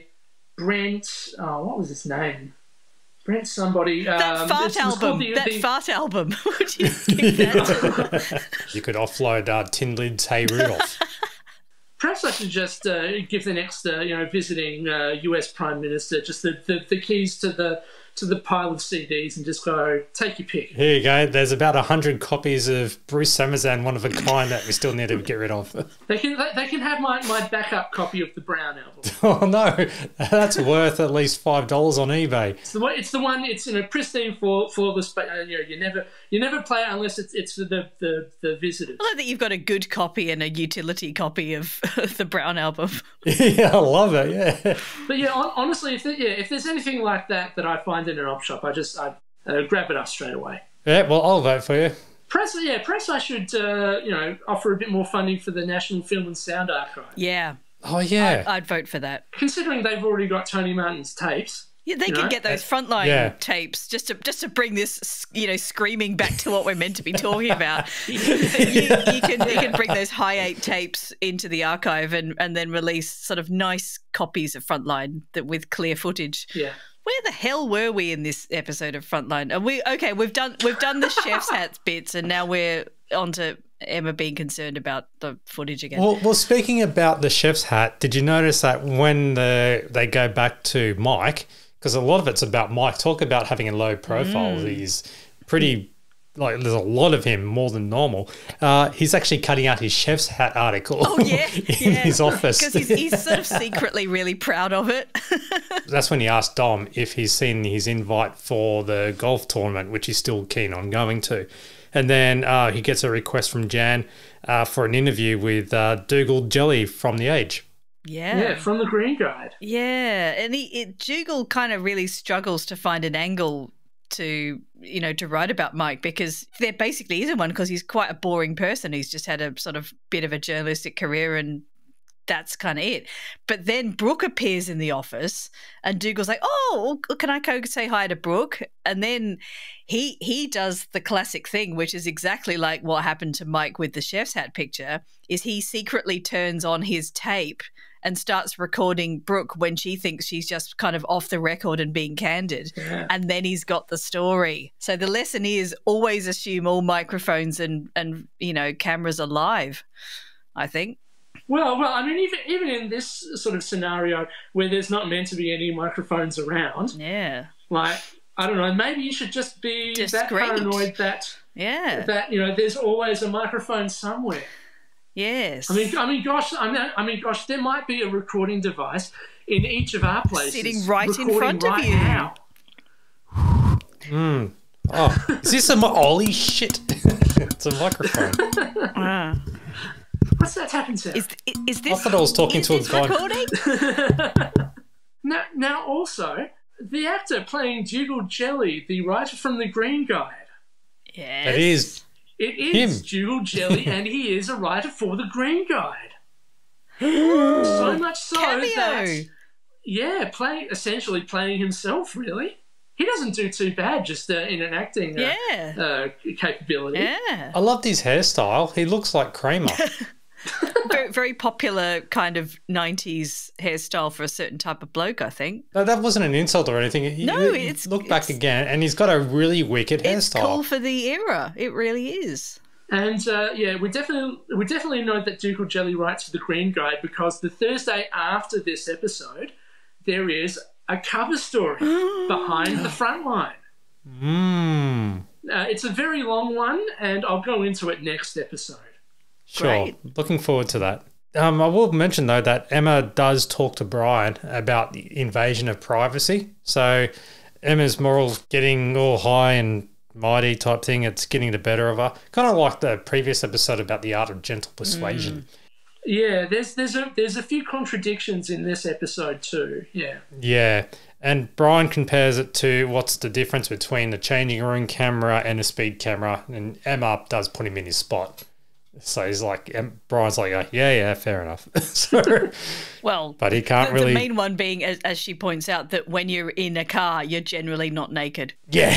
Brent. Oh, what was his name? Brent somebody. That um, fart this was called album. the- that the- fart album. Would you give that to? You could offload uh, Tin Lid's Hey Rudolph. Perhaps I should just uh, give the next, uh, you know, visiting uh, U S Prime Minister just the, the, the keys to the to the pile of C Ds and just go, take your pick. Here you go. There's about a hundred copies of Bruce Samazan, One of a Kind, that we still need to get rid of. They can they, they can have my, my backup copy of the Brown album. Oh no, that's worth at least five dollars on eBay. It's the one. It's the one. It's in a pristine, flaw- flawless. But uh, you know, you never you never play it unless it's it's for the the, the visitors. I like that you've got a good copy and a utility copy of the Brown album. Yeah, I love it. Yeah. But yeah, on, honestly, if there, yeah, if there's anything like that that I find in an op shop, I just I uh, grab it up straight away. Yeah, well, I'll vote for you. Perhaps, yeah, perhaps I should uh, you know offer a bit more funding for the National Film and Sound Archive. Yeah. Oh yeah. I'd vote for that. Considering they've already got Tony Martin's tapes. Yeah, they you could know, get those frontline Yeah. tapes just to just to bring this, you know, screaming back to what we're meant to be talking about. you, you can you can bring those high eight tapes into the archive and, and then release sort of nice copies of Frontline that with clear footage. Yeah. Where the hell were we in this episode of Frontline? Are we okay? We've done we've done the chef's hats bits, and now we're on to Emma being concerned about the footage again. Well, well, speaking about the chef's hat, did you notice that when the they go back to Mike, because a lot of it's about Mike, talk about having a low profile. Mm. He's pretty, like, there's a lot of him, more than normal. Uh, he's actually cutting out his chef's hat article Oh yeah, in yeah. his office. because he's, he's sort of secretly really proud of it. That's when he asked Dom if he's seen his invite for the golf tournament, which he's still keen on going to. And then uh, he gets a request from Jan uh, for an interview with uh, Dougal Jelly from The Age. Yeah. Yeah, from the Green Guide. Yeah, and he it, Dougal kind of really struggles to find an angle to, you know, to write about Mike, because there basically isn't one, because he's quite a boring person. He's just had a sort of bit of a journalistic career and that's kind of it. But then Brooke appears in the office and Dougal's like, oh, can I go say hi to Brooke? And then he he does the classic thing, which is exactly like what happened to Mike with the chef's hat picture, is he secretly turns on his tape and starts recording Brooke when she thinks she's just kind of off the record and being candid. Yeah. And then he's got the story. So the lesson is always assume all microphones and, and you know, cameras are live, I think. Well, well, I mean, even even in this sort of scenario where there's not meant to be any microphones around, yeah, like I don't know, maybe you should just be Discreet. that paranoid that yeah, that you know there's always a microphone somewhere. Yes. I mean, I mean, gosh, I mean, I mean, gosh, there might be a recording device in each of our places, sitting right in recording front right of you. Now. Mm. Oh, is this a mi- holy shit? It's a microphone. Ah. What's that happened to? Is is this? I thought I was talking is to a this guy. recording? Now, now, also the actor playing Dougal Jelly, the writer from The Green Guide. Yes. It is. It is Him. Dougal Jelly, and he is a writer for The Green Guide. So much so Cameo. that, yeah, play essentially playing himself. Really, he doesn't do too bad just uh, in an acting uh, Yeah. uh, capability. Yeah. I loved his hairstyle. He looks like Kramer. very, very popular kind of nineties hairstyle for a certain type of bloke, I think. No, that wasn't an insult or anything. You- No, you it's- look back again, and he's got a really wicked It's hairstyle. cool for the era. It really is. And uh, yeah, we definitely we definitely know that Dougal Jelly writes for The Green Guide because the Thursday after this episode, there is a cover story behind the Frontline. Mm. Uh, it's a very long one, and I'll go into it next episode. Sure. Great. Looking forward to that. Um, I will mention, though, that Emma does talk to Brian about the invasion of privacy. So Emma's morals getting all high and mighty type thing. It's getting the better of her. Kind of like the previous episode about the art of gentle persuasion. Yeah, there's there's a there's a few contradictions in this episode too. Yeah. Yeah. And Brian compares it to what's the difference between the changing room camera and a speed camera. And Emma does put him in his spot. So he's like, Em- Brian's like, oh, yeah, yeah, fair enough. so, Well, but he can't the, really. the main one being, as, as she points out, that when you're in a car, you're generally not naked. Yeah.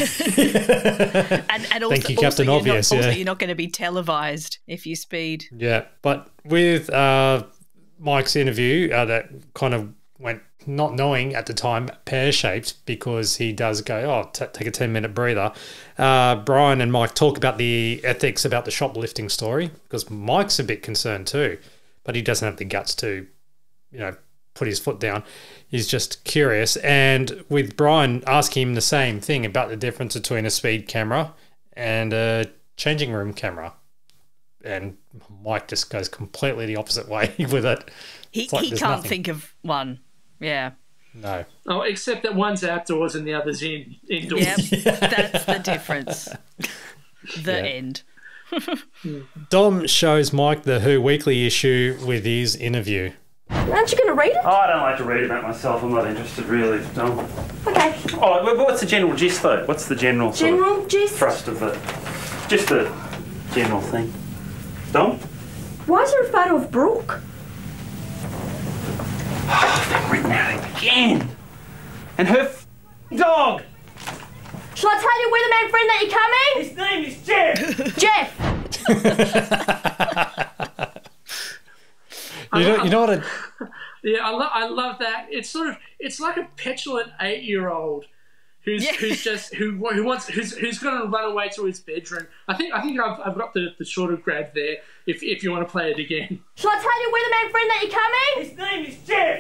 and and also, Thank you, also Captain you're Obvious, Not, also, yeah. you're not going to be televised if you speed. Yeah, but with uh, Mike's interview, uh, that kind of went, not knowing at the time, pear-shaped, because he does go, oh, t- take a ten-minute breather. Uh, Brian and Mike talk about the ethics about the shoplifting story, because Mike's a bit concerned too, but he doesn't have the guts to, you know, put his foot down. He's just curious. And with Brian asking him the same thing about the difference between a speed camera and a changing room camera. And Mike just goes completely the opposite way with it. He, It's like he there's can't nothing. think of one. Yeah. No. Oh, except that one's outdoors and the other's in indoors. Yep, that's the difference. The Yeah. end. Dom shows Mike the Who Weekly issue with his interview. Aren't you going to read it? Oh, I don't like to read about myself. I'm not interested, really. Dom. Okay. Oh, but what's the general gist, though? What's the general sort General of gist? thrust of the... Just the general thing. Dom? Why is there a photo of Brooke? Oh, they've written out again. And her f- dog. Shall I tell you we're the man friend that you're coming? His name is Jeff. Jeff! You know, you know what? I, Yeah, I, lo- I love that. It's sort of it's like a petulant eight-year-old who's Yeah. who's just who who wants who's who's going to run away to his bedroom. I think I think I've, I've got the, the shorter grab there. If if you want to play it again. Shall I tell you we're the man friend that you're coming? His name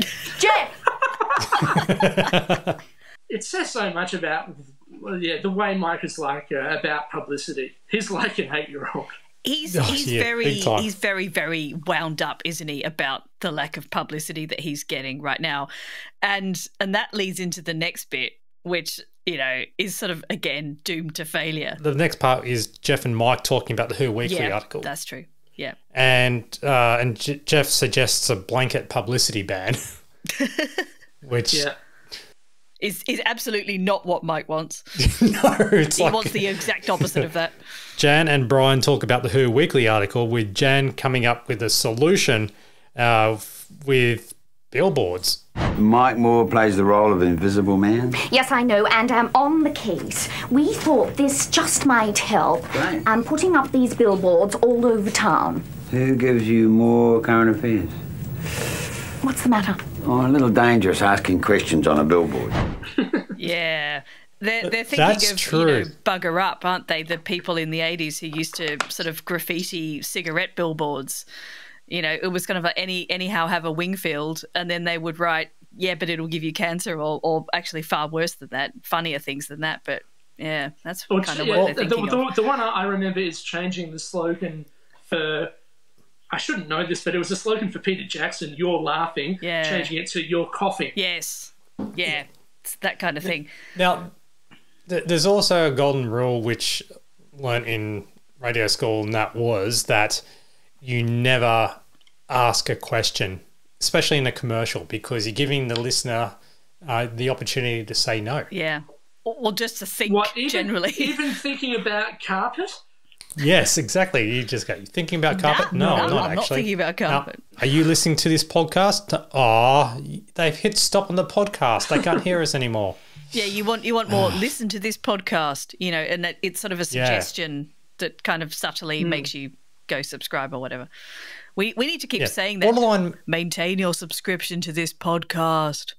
is Jeff. Jeff! It says so much about well, yeah the way Mike is like uh, about publicity. He's like an eight-year-old. He's Oh, he's yeah, very big time. he's very very wound up, isn't he, about the lack of publicity that he's getting right now, and and that leads into the next bit, which you know is sort of again doomed to failure. the next part is Jeff and Mike talking about the Who Weekly Yeah, article. that's true. Yeah, And uh, and J- Jeff suggests a blanket publicity ban, which Yeah. is is absolutely not what Mike wants. no, it's He like wants the exact opposite of that. Jan and Brian talk about the Who Weekly article, with Jan coming up with a solution uh, f- with billboards. Mike Moore plays the role of Invisible Man. Yes, I know, and um, on the case, we thought this just might help. Right. I'm putting up these billboards all over town. Who gives you more current affairs? What's the matter? Oh, a little dangerous asking questions on a billboard. Yeah. They're, they're thinking That's of, true. you know, bugger up, aren't they? The people in the eighties who used to sort of graffiti cigarette billboards. You know, it was kind of like any anyhow have a Wingfield, and then they would write, yeah, but it'll give you cancer, or, or actually far worse than that, funnier things than that. But yeah, that's Or, kind of yeah, what they're the, thinking the, of. the one I remember is changing the slogan for, I shouldn't know this, but it was a slogan for Peter Jackson, "You're laughing," Yeah. changing it to "You're coughing." Yes. Yeah, it's that kind of thing. Now, th- there's also a golden rule which learnt in radio school, and that was that you never ask a question, especially in a commercial, because you're giving the listener uh, the opportunity to say no. Yeah. Or, or just to think What, even, generally. even thinking about carpet? Yes, exactly. You just go, you thinking about carpet? No, No, no, I'm not I'm not actually. thinking about carpet. Now, are you listening to this podcast? Oh, they've hit stop on the podcast. They can't hear us anymore. Yeah, you want you want more. Listen to this podcast, you know, and it, it's sort of a Yeah. suggestion that kind of subtly Hmm. makes you go subscribe or whatever. We we need to keep Yeah. saying that. Borderline- Maintain your subscription to this podcast.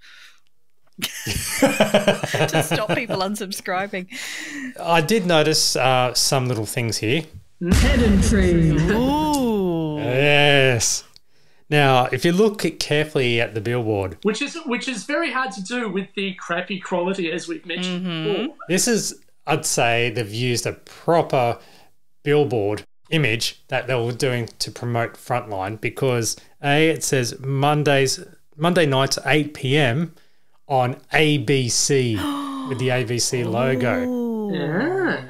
To stop people unsubscribing. I did notice uh, some little things here. Pedantry. Ooh. Yes. Now, if you look carefully at the billboard, Which is which is very hard to do with the crappy quality, as we've mentioned Mm-hmm. before. this is, I'd say, they've used a proper billboard image that they were doing to promote Frontline, because A, it says Mondays, Monday nights, eight p.m. on A B C with the A B C logo. Yeah.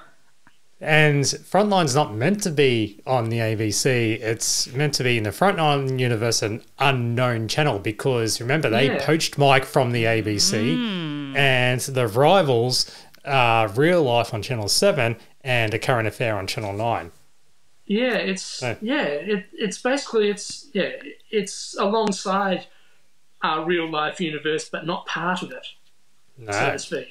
And Frontline's not meant to be on the A B C. It's meant to be in the Frontline universe, an unknown channel, because remember, they Yeah. poached Mike from the A B C, and the rivals are Real Life on Channel seven and A Current Affair on Channel nine. Yeah, it's So- yeah, it, it's basically it's yeah, it's alongside our real life universe, but not part of it, No. so to speak.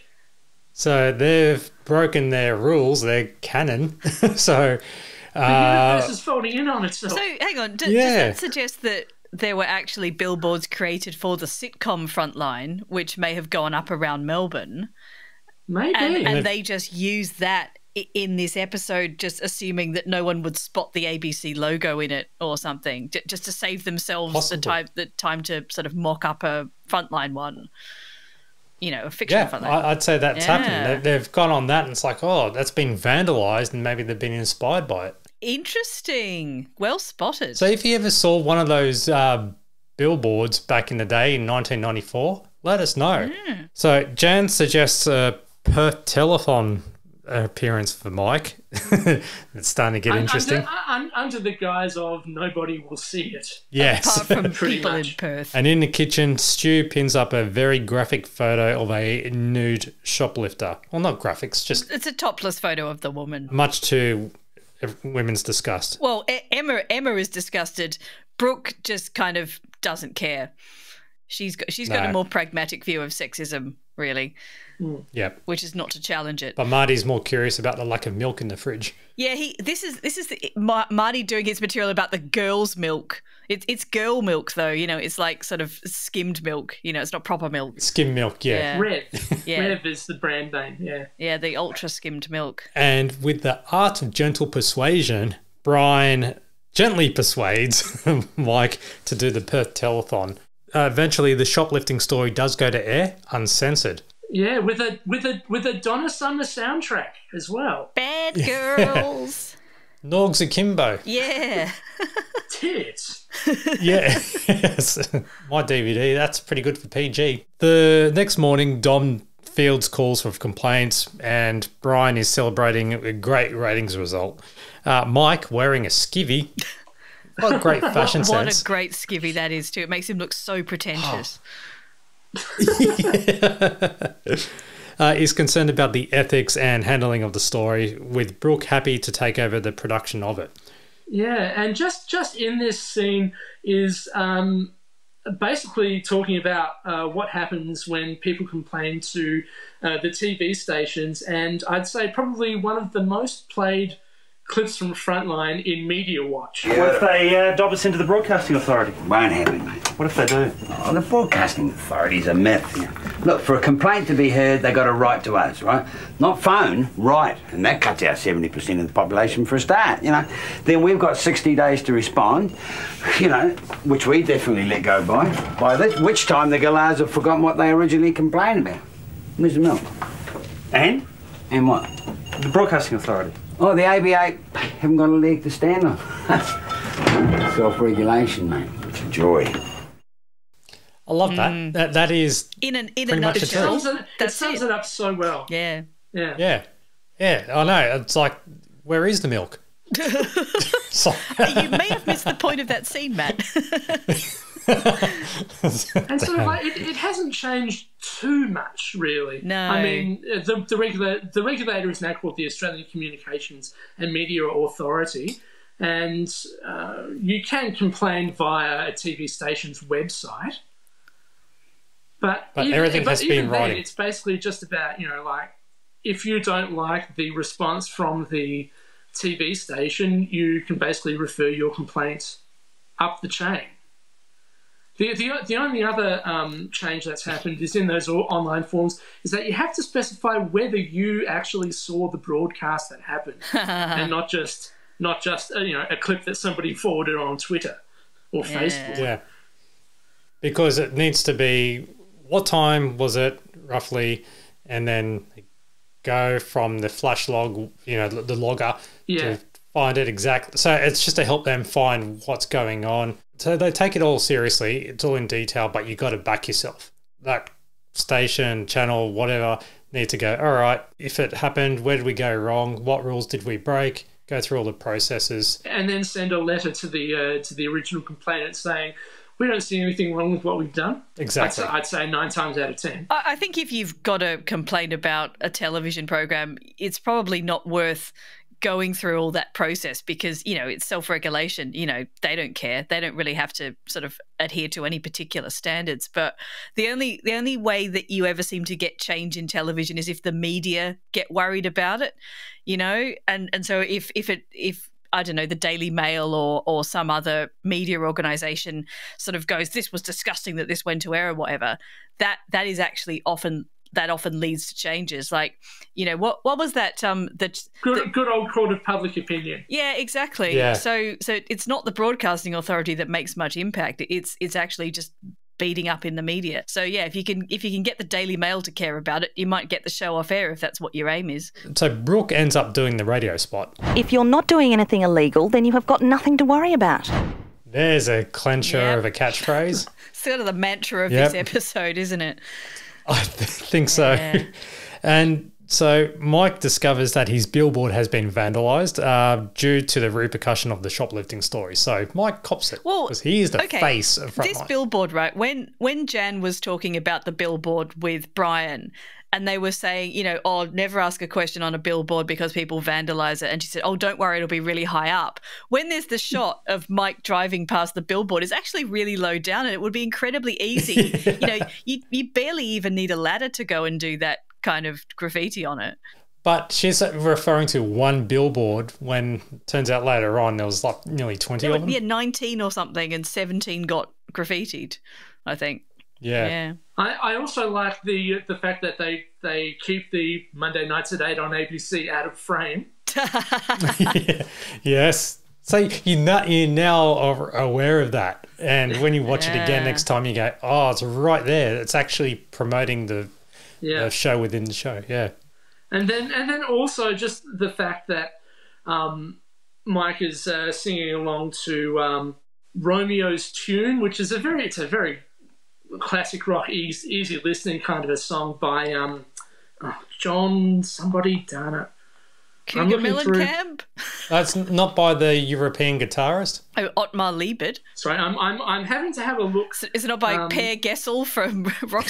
So they've broken their rules, their canon. so, The uh, universe is folding in on itself. So hang on, d- Yeah. does that suggest that there were actually billboards created for the sitcom Frontline, which may have gone up around Melbourne, Maybe. and, And and if- they just used that i- in this episode, just assuming that no one would spot the A B C logo in it or something, j- just to save themselves the Possibly. time the time to sort of mock up a Frontline one. You know, a fictional yeah, Frontline. I, I'd say that's Yeah. happened. They, they've gone on that, and it's like, oh, that's been vandalized, and maybe they've been inspired by it. Interesting. Well spotted. So if you ever saw one of those uh, billboards back in the day in nineteen ninety-four, let us know. Mm. So Jan suggests a Perth telethon appearance for Mike. It's starting to get Un- interesting. Under, un- under the guise of nobody will see it. Yes. Apart from Pretty people much. in Perth. And in the kitchen, Stu pins up a very graphic photo of a nude shoplifter. Well, not graphics, just It's a topless photo of the woman. much to women's disgust. Well, E- Emma Emma is disgusted. Brooke just kind of doesn't care. She's got she's got No. a more pragmatic view of sexism, really, Yep. which is not to challenge it. But Marty's more curious about the lack of milk in the fridge. Yeah, he. This is this is the, Ma- Marty doing his material about the girls' milk. It's it's girl milk though. You know, it's like sort of skimmed milk. You know, it's not proper milk. Skim milk, yeah. Yeah. Rev. Yeah. Rev is the brand name, yeah. Yeah, the ultra skimmed milk. And with the art of gentle persuasion, Brian gently persuades Mike to do the Perth telethon. Uh, eventually, the shoplifting story does go to air, uncensored. Yeah, with a with a with a Donna Summer soundtrack as well. Bad girls. Norgs akimbo. Yeah. Tits. Yeah, yes. My D V D, that's pretty good for P G. The next morning, Dom fields calls for complaints, and Brian is celebrating a great ratings result. Uh, Mike, wearing a skivvy. What a great fashion what, sense. What a great skivvy that is too. It makes him look so pretentious. uh, is concerned about the ethics and handling of the story, with Brooke happy to take over the production of it. Yeah, and just just in this scene is um, basically talking about uh, what happens when people complain to uh, the T V stations, and I'd say probably one of the most played clips from Frontline in Media Watch. What if they uh, dob us into the Broadcasting Authority? Won't happen, mate. What if they do? Oh, the Broadcasting Authority's a myth. You know. Look, for a complaint to be heard, they got a right to us, right? Not phone, right. And that cuts out seventy percent of the population for a start, you know. Then we've got sixty days to respond, you know, which we definitely let go by. By this, which time the galahs have forgotten what they originally complained about. Where's the milk? And? And what? The Broadcasting Authority. Oh, the A B A haven't got a leg to stand on. Self-regulation, mate. It's a joy. I love that. Mm. That that is in an in a pretty much the nutshell. truth. It That's sums it. it up so well. Yeah. Yeah. Yeah, yeah. I know. It's like, where is the milk? So- You may have missed the point of that scene, Matt. And so like, it, it hasn't changed too much, really. No. I mean, uh, the, the, regula- the regulator is now called the Australian Communications and Media Authority, and uh, you can complain via a T V station's website. But, But even, everything but has to be even in then, writing. it's basically just about, you know, like, if you don't like the response from the T V station, you can basically refer your complaint up the chain. The, the, the only other um, change that's happened is in those all online forms is that you have to specify whether you actually saw the broadcast that happened and not just not just uh, you know, a clip that somebody forwarded on Twitter or Yeah. Facebook. Yeah. Because it needs to be, what time was it roughly, and then go from the flash log, you know, the, the logger, Yeah. to find it exactly. So it's just to help them find what's going on. So they take it all seriously. It's all in detail, but you got to back yourself. That station, channel, whatever, need to go, all right, if it happened, where did we go wrong? What rules did we break? Go through all the processes. And then send a letter to the uh, to the original complainant saying, we don't see anything wrong with what we've done. Exactly. I'd say, I'd say nine times out of ten. I I think if you've got a complaint about a television program, it's probably not worth going through all that process because, you know, it's self-regulation. You know, they don't care. They don't really have to sort of adhere to any particular standards. But the only the only way that you ever seem to get change in television is if the media get worried about it, you know? And and so if if it if I don't know, the Daily Mail or or some other media organisation sort of goes, this was disgusting that this went to air or whatever, that that is actually often that often leads to changes. Like, you know, what what was that? Um, that Good, the, good old court of public opinion. yeah, exactly. Yeah. So so it's not the Broadcasting Authority that makes much impact. It's it's actually just beating up in the media. So yeah, if you can if you can get the Daily Mail to care about it, you might get the show off air if that's what your aim is. So Brooke ends up doing the radio spot. If you're not doing anything illegal, then you have got nothing to worry about. There's a clencher Yep. of a catchphrase. Sort of the mantra of Yep. this episode, isn't it? I th- think so. Yeah. And so Mike discovers that his billboard has been vandalised uh, due to the repercussion of the shoplifting story. So Mike cops it Well, because he is the okay, face of this Frontline. billboard, right? When when Jan was talking about the billboard with Brian, and they were saying, you know, oh, never ask a question on a billboard because people vandalise it. And she said, oh, don't worry, it'll be really high up. When there's the shot of Mike driving past the billboard, it's actually really low down and it would be incredibly easy. You know, you, you barely even need a ladder to go and do that kind of graffiti on it. But she's referring to one billboard when it turns out later on there was like nearly twenty There of were, them. yeah, nineteen or something and seventeen got graffitied, I think. Yeah. Yeah. I, I also like the the fact that they, they keep the Monday nights at eight on A B C out of frame. Yeah. Yes. So you now, you now are aware of that. And when you watch it again Yeah. next time, you go, oh, it's right there. It's actually promoting the, Yeah. the show within the show. Yeah. And then and then also just the fact that um, Mike is uh, singing along to um, Romeo's tune, which is a very it's a very classic rock, easy, easy listening kind of a song by um, oh, John somebody, darn it. I'm Cougar looking through- Mellencamp? That's not by the European guitarist. Oh, Ottmar Liebert. Sorry, I'm I'm I'm having to have a look. Is it not by Um, Per Gessel from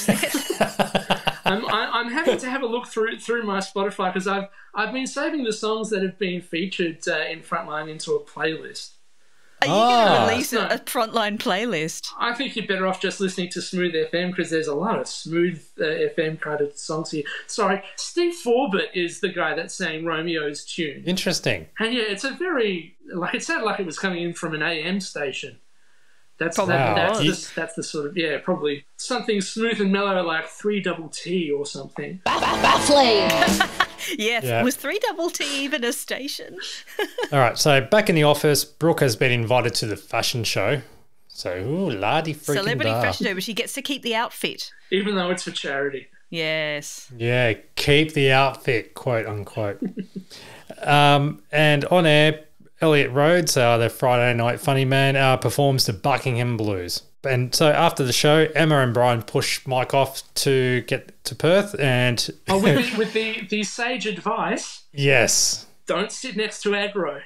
Roxette? I'm I- I'm having to have a look through through my Spotify because I've I've been saving the songs that have been featured uh, in Frontline into a playlist. Are you Ah. going to release a, a Frontline playlist? I think you're better off just listening to Smooth F M because there's a lot of Smooth uh, F M kind of songs here. Sorry, Steve Forbett is the guy that sang Romeo's tune. Interesting. And yeah, it's a very, like, it sounded like it was coming in from an A M station. That's Probably that, that's, was. the, that's the sort of, yeah, probably something smooth and mellow like three double T or something. Baffling. Yes. Yeah. Was three double T even a station? All right, so back in the office, Brooke has been invited to the fashion show. So, ooh, lardy freaking Celebrity da. fashion show, but she gets to keep the outfit. Even though it's for charity. Yes. Yeah, keep the outfit, quote unquote. um, and on air, Elliot Rhodes, uh, the Friday Night Funny Man, uh, performs the Buckingham Blues. And so after the show, Emma and Brian push Mike off to get to Perth, and Oh, with the, with the, the sage advice, yes, don't sit next to aggro.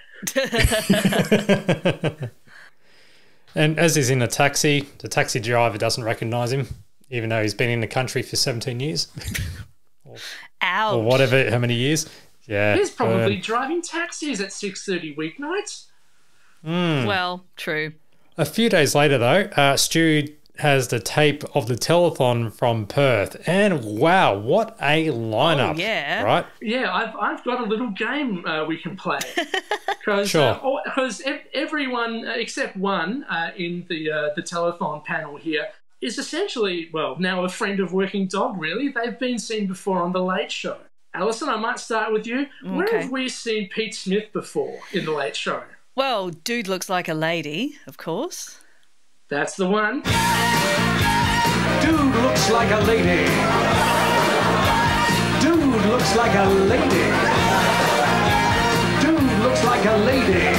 and as he's in a taxi, the taxi driver doesn't recognise him, even though he's been in the country for seventeen years. Ouch. Or whatever, how many years. Yeah. He's probably burn. driving taxis at six thirty weeknights. Mm. Well, true. A few days later, though, uh, Stu has the tape of the telethon from Perth, and wow, what a lineup! Oh, yeah. Right? Yeah, I've I've got a little game uh, we can play because Sure. because uh, everyone uh, except one uh, in the uh, the telethon panel here is essentially, well, now a friend of Working Dog. Really, they've been seen before on the Late Show. Alison, I might start with you. Where Okay. have we seen Pete Smith before in the Late Show? Well, dude looks like a lady, of course. That's the one. Dude looks like a lady. Dude looks like a lady. Dude looks like a lady.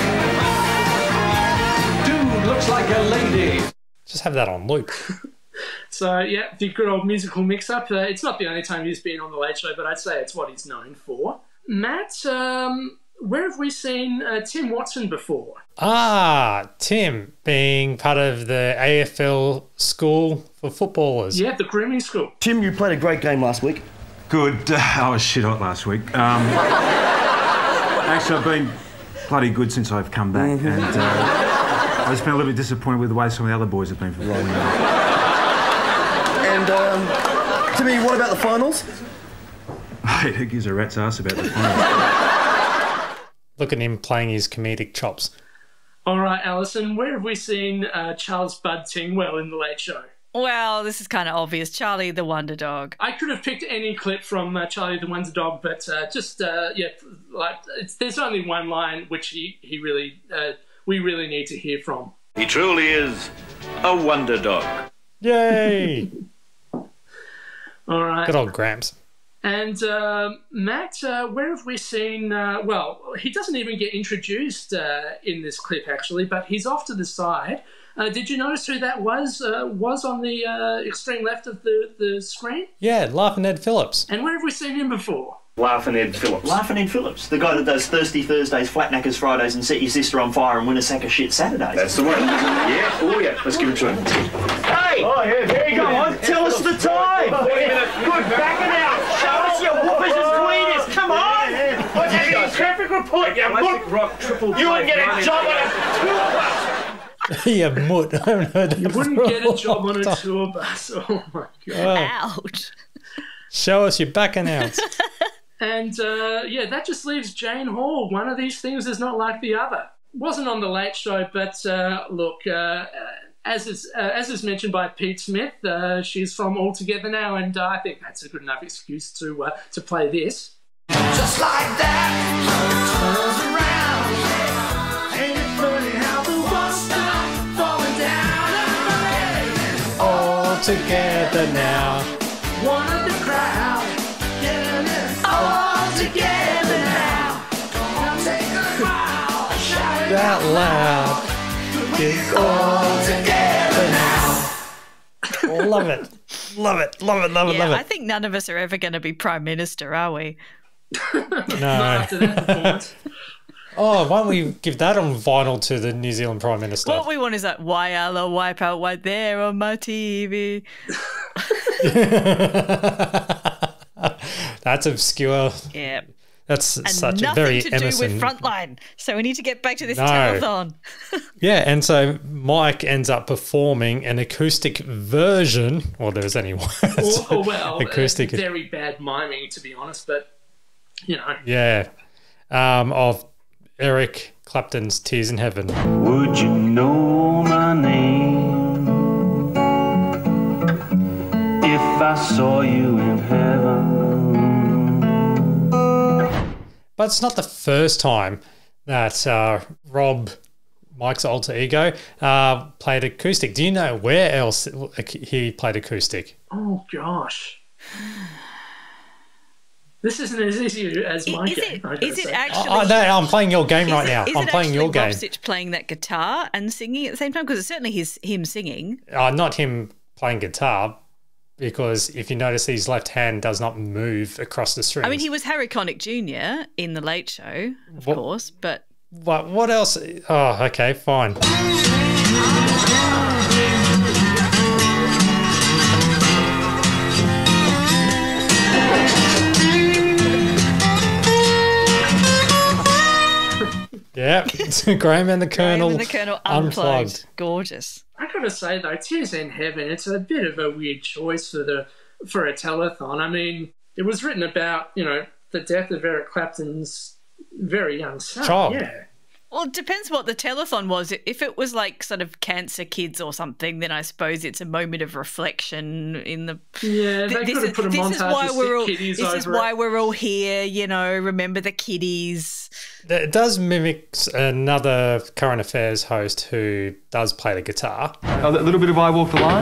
Dude looks like a lady. Just have that on loop. So, yeah, the good old musical mix-up. Uh, it's not the only time he's been on The Late Show, but I'd say it's what he's known for. Matt, um, where have we seen uh, Tim Watson before? Ah, Tim being part of the A F L school for footballers. Yeah, the grooming school. Tim, you played a great game last week. Good. Uh, I was shit hot last week. Um, actually, I've been bloody good since I've come back, Mm-hmm. and uh, I've just been a little bit disappointed with the way some of the other boys have been performing. And, um, Timmy, what about the finals? Hey, who gives a rat's ass about the finals? Look at him playing his comedic chops. All right, Alison, where have we seen uh, Charles Bud Tingwell in The Late Show? Well, this is kind of obvious. Charlie the Wonder Dog. I could have picked any clip from uh, Charlie the Wonder Dog, but uh, just, uh, yeah, like, it's, there's only one line which he, he really, uh, we really need to hear from. He truly is a wonder dog. Yay! All right. Good old Gramps. And uh, Matt, uh, where have we seen? Uh, well, he doesn't even get introduced uh, in this clip, actually, but he's off to the side. Uh, did you notice who that was? Uh, was on the uh, extreme left of the, the screen? Yeah, Laughing Ed Phillips. And where have we seen him before? Laughing Ed Phillips. Laughing Ed Phillips, the guy that does Thirsty Thursdays, Flatknackers Fridays, and Set Your Sister on Fire and Win a Sack of Shit Saturdays. That's the one. Yeah, oh yeah. Let's give it to him. Hey! Oh, yeah, very Go good. on, tell us the time! Oh, yeah. Good, back it out! Show us your whoopers and tweeters, come on! What's happening? Traffic report, you Classic rock triple You wouldn't get a play, job on running. a tour bus! Yeah, mutt. I haven't heard that You wouldn't for get a job long on a time. tour bus. Oh, my God. Oh. Ouch. Show us your back announce. And, uh, yeah, that just leaves Jane Hall. One of these things is not like the other. Wasn't on The Late Show, but, uh, look, uh, as is, uh, as is mentioned by Pete Smith, uh, she's from All Together Now, and uh, I think that's a good enough excuse to, uh, to play this. Just like that, turns around. Ain't it funny how the walls stop falling down? All together now. One of the crowd, getting it all together now. Gonna take a while, shout it That loud. It's all together now. Love it. Love it. Love it. Love it. Yeah, Love I it. think none of us are ever going to be Prime Minister, are we? Not No. after that performance. Oh, why don't we give that on vinyl to the New Zealand Prime Minister? What we want is that Waiala wipeout right there on my T V. That's obscure. Yeah. That's and such a nothing very to Emerson. do with Frontline. So we need to get back to this No. telethon. Yeah, and so Mike ends up performing an acoustic version. Well, there was any one. Or, or well, acoustic. uh, very bad miming, to be honest, but, you know. Yeah, um, of Eric Clapton's "Tears in Heaven." Would you know my name if I saw you in heaven? But it's not the first time that uh, Rob, Mike's alter ego, uh, played acoustic. Do you know where else he played acoustic? Oh, gosh. This isn't as easy as my Is game. it- I gotta is it say. actually- Oh, no, I'm playing your game Is right it- now. is I'm it playing your actually game. Rob Stitch playing that guitar and singing at the same time? Because it's certainly his him singing. Uh, not him playing guitar, because if you notice, his left hand does not move across the strings. I mean, he was Harry Connick Junior in The Late Show, of What- course, but What, what else? Oh, okay, fine. Yeah, Graham and the Colonel, Graham and the Colonel unplugged. Gorgeous. I gotta say though, Tears in Heaven, it's a bit of a weird choice for the for a telethon. I mean, it was written about, you know, the death of Eric Clapton's very young son. Child. Yeah. Well, it depends what the telethon was. If it was like sort of cancer kids or something, then I suppose it's a moment of reflection in the. Yeah, they Th- could have is, put a this montage is why of we're sick all, kiddies This is over why it. we're all here. You know, remember the kiddies. It does mimic another current affairs host who does play the guitar. A little bit of I Walk the Line.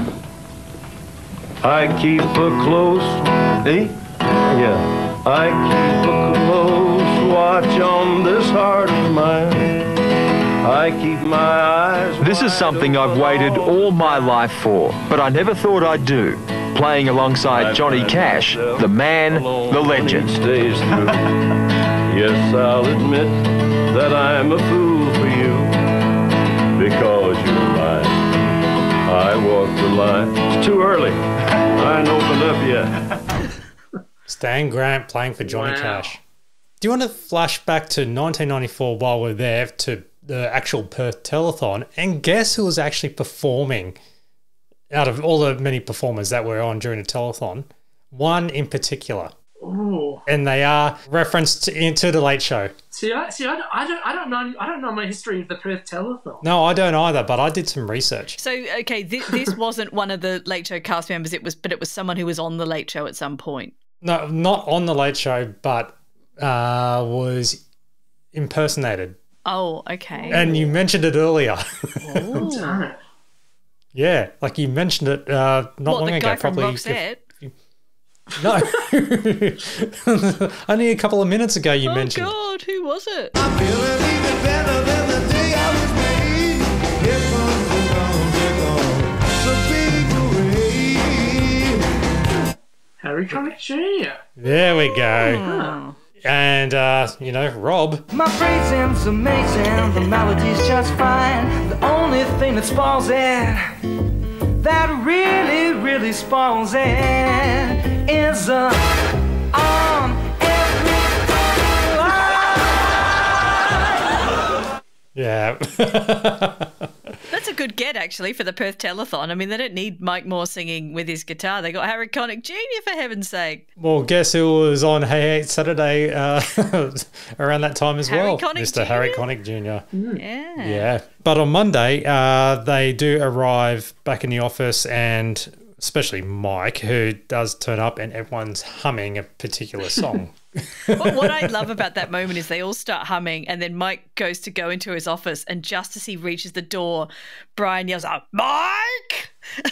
I keep a close, eh? Yeah. I keep a close watch on this heart of mine. I keep my eyes. This is something I've waited all my life for, but I never thought I'd do. Playing alongside Johnny Cash, the man, the legend. Stays through. Yes, I'll admit that I'm a fool for you because you're mine. I walk the line. It's too early. I ain't opened up yet. Stan Grant playing for Johnny Wow. Cash. Do you want to flash back to nineteen ninety-four while we're there to the actual Perth Telethon and guess who was actually performing out of all the many performers that were on during the telethon? One in particular. Ooh. And they are referenced into the Late Show. See, I see. I don't, I don't. I don't know. I don't know my history of the Perth Telethon. No, I don't either, but I did some research. So, okay, th- this wasn't one of the Late Show cast members. It was, but it was someone who was on the Late Show at some point. No, not on the Late Show, but uh, was impersonated. Oh, okay. And you mentioned it earlier. Oh. Darn it. Yeah, like you mentioned it uh, not What, long the ago. guy from probably Roxette? No, only a couple of minutes ago you Oh, mentioned. God, who was it? Harry Connick Junior There we go. Oh. And uh, you know, Rob. My phrasing's amazing, the melody's just fine. The only thing that spoils it, that really, really spoils it, is uh, on every line. Yeah. That's a good get, actually, for the Perth Telethon. I mean, they don't need Mike Moore singing with his guitar. They got Harry Connick Junior, for heaven's sake. Well, guess who was on Hey Hey Saturday uh, around that time as Harry well? Connick Mister Harry Connick Junior Yeah. Yeah. But on Monday, uh, they do arrive back in the office, and especially Mike, who does turn up, and everyone's humming a particular song. What, what I love about that moment is they all start humming, and then Mike goes to go into his office, and just as he reaches the door, Brian yells out, "Mike!"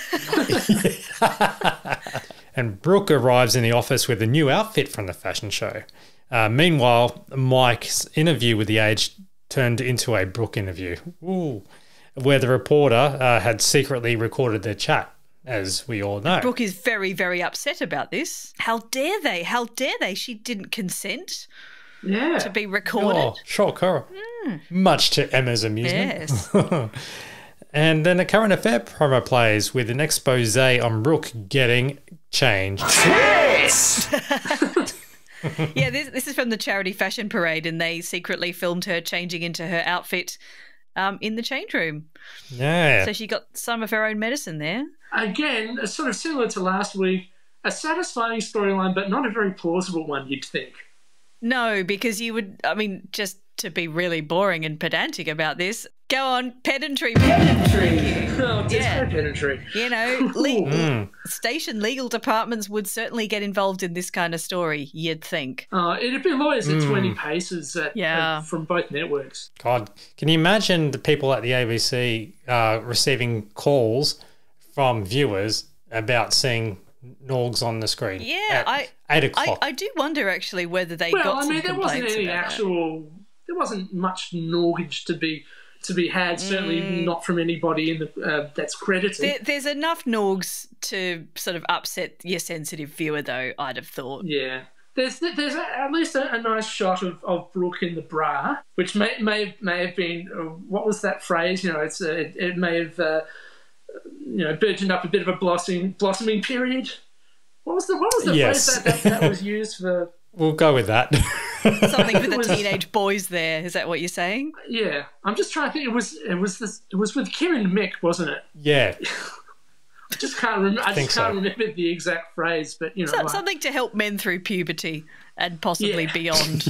And Brooke arrives in the office with a new outfit from the fashion show. Uh, meanwhile, Mike's interview with The Age turned into a Brooke interview, Ooh, where the reporter uh, had secretly recorded their chat, as we all know. Brooke is very, very upset about this. How dare they? How dare they? She didn't consent Yeah. to be recorded. Oh, shock horror. Mm. Much to Emma's amusement. Yes. And then a current affair promo plays with an expose on Brooke getting changed. Yes! Yeah, this, this is from the charity fashion parade, and they secretly filmed her changing into her outfit um, in the change room. Yeah. So she got some of her own medicine there. Again, it's sort of similar to last week, a satisfying storyline, but not a very plausible one, you'd think. No, because you would, I mean, just to be really boring and pedantic about this, go on, pedantry, pedantry. Oh, disco Yeah. pedantry. You know, le- Mm. station legal departments would certainly get involved in this kind of story, you'd think. Uh, it'd be lawyers at Mm. twenty paces at, Yeah. at, from both networks. God, can you imagine the people at the A B C uh, receiving calls from viewers about seeing Norgs on the screen? Yeah, at I, eight I o'clock. I do wonder actually whether they Well, got I some mean, there wasn't complaints any about that. actual, there wasn't much Norwich to be to be had. Certainly Mm. not from anybody in the uh, that's credited. There, there's enough Norgs to sort of upset your sensitive viewer, though, I'd have thought. Yeah. There's there's a, at least a, a nice shot of, of Brooke in the bra, which may may may have been uh, what was that phrase? You know, it's uh, it, it may have uh, you know burgeoned up a bit of a blossoming blossoming period. What was the what was the Yes. phrase that, that that was used for? We'll go with that. Something for the teenage boys there. Is that what you're saying? Yeah, I'm just trying to think. It was it was this it was with Kim and Mick, wasn't it? Yeah. I just can't remember. I, think just can't so. remember the exact phrase, but you know, So- like, something to help men through puberty and possibly Yeah. beyond.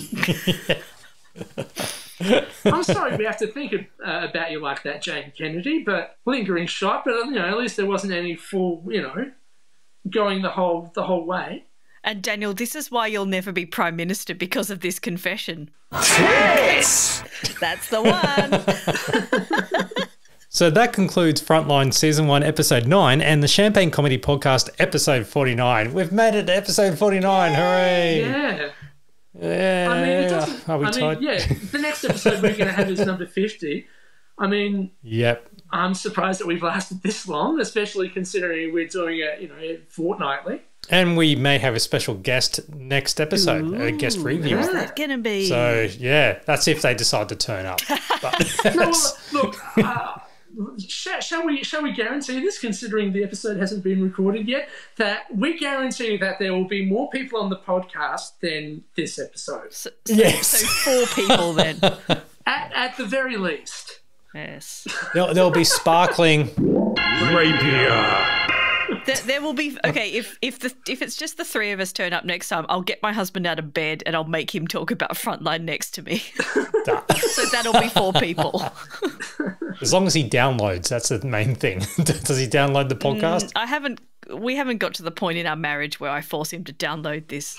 I'm sorry we have to think of, uh, about you like that, Jane Kennedy, but lingering shot. But you know, at least there wasn't any full, you know, going the whole the whole way. And Daniel, this is why you'll never be Prime Minister, because of this confession. Yes! That's the one. So that concludes Frontline Season one, Episode nine, and the Champagne Comedy Podcast, Episode forty-nine. We've made it to Episode forty-nine. Hooray! Yeah. Yeah. I mean, it doesn't. Are we I tied? mean, yeah. The next episode we're going to have is number fifty. I mean, Yep. I'm surprised that we've lasted this long, especially considering we're doing it, you know, fortnightly. And we may have a special guest next episode, a guest review. Who's that going to be? So, yeah, that's if they decide to turn up. But No, well, look, uh, shall, shall we shall we guarantee this, considering the episode hasn't been recorded yet, that we guarantee that there will be more people on the podcast than this episode? So, Yes. So four people then. At, at the very least. Yes. there'll, there'll be sparkling rapier. There, there will be okay. If if the if it's just the three of us turn up next time, I'll get my husband out of bed and I'll make him talk about Frontline next to me. So that'll be four people. As long as he downloads, that's the main thing. Does he download the podcast? Mm, I haven't. We haven't got to the point in our marriage where I force him to download this.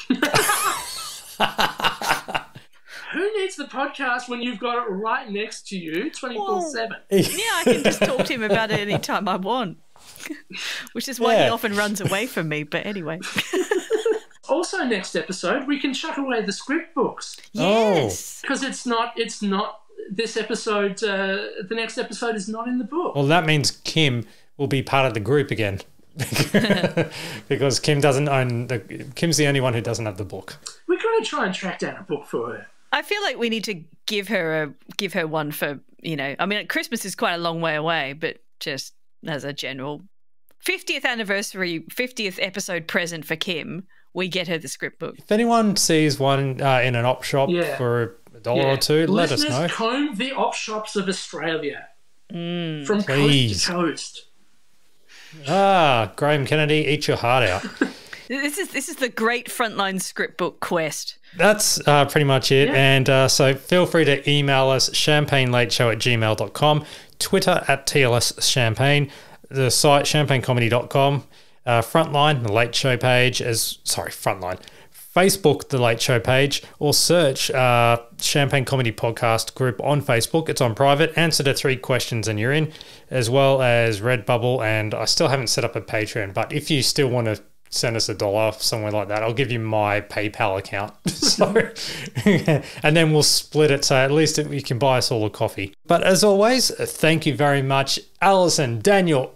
Who needs the podcast when you've got it right next to you, twenty-four seven? Yeah, I can just talk to him about it anytime I want. Which is why he Yeah. often runs away from me. But anyway. Also, next episode we can chuck away the script books. Yes, because it's not. It's not. This episode. Uh, the next episode is not in the book. Well, that means Kim will be part of the group again. Because Kim doesn't own the. Kim's the only one who doesn't have the book. We're going to try and track down a book for her. I feel like we need to give her a give her one for, you know, I mean, Christmas is quite a long way away, but just as a general fiftieth anniversary, fiftieth episode present for Kim, we get her the script book. If anyone sees one uh, in an op shop Yeah. for a dollar Yeah. or two, let us Listeners, know. comb the op shops of Australia from Please. coast to coast. Ah, Graham Kennedy, eat your heart out. This is this is the great Frontline script book quest. That's uh, pretty much it. Yeah. And uh, so feel free to email us, champagnelateshow at gmail dot com, Twitter at T L S Champagne, the site champagne comedy dot com, uh, Frontline, the Late Show page, as sorry, Frontline, Facebook, the Late Show page, or search uh, Champagne Comedy Podcast group on Facebook. It's on private. Answer the three questions and you're in, as well as Redbubble. And I still haven't set up a Patreon, but if you still want to send us a dollar, somewhere like that, I'll give you my PayPal account. So, and then we'll split it so at least you can buy us all a coffee. But as always, thank you very much, Alison, Daniel.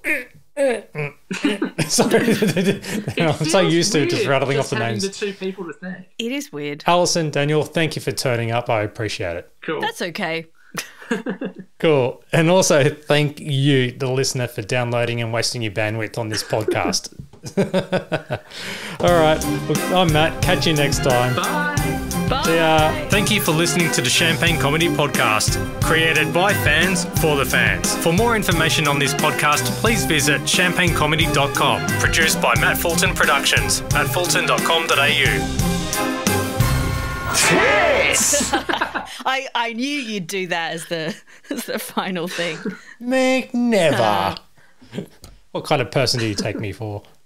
Sorry, I'm so used to just rattling off the names. The two people to thank. It is weird. Alison, Daniel, thank you for turning up. I appreciate it. Cool. That's okay. Cool. And also thank you, the listener, for downloading and wasting your bandwidth on this podcast. All right. Well, I'm Matt. Catch you next time. Bye. Bye. See ya. Thank you for listening to the Champagne Comedy Podcast, created by fans for the fans. For more information on this podcast, please visit champagne comedy dot com. Produced by Matt Fulton Productions, matt fulton dot com dot a u. Tits! I, I knew you'd do that as the as the final thing. Make never. What kind of person do you take me for?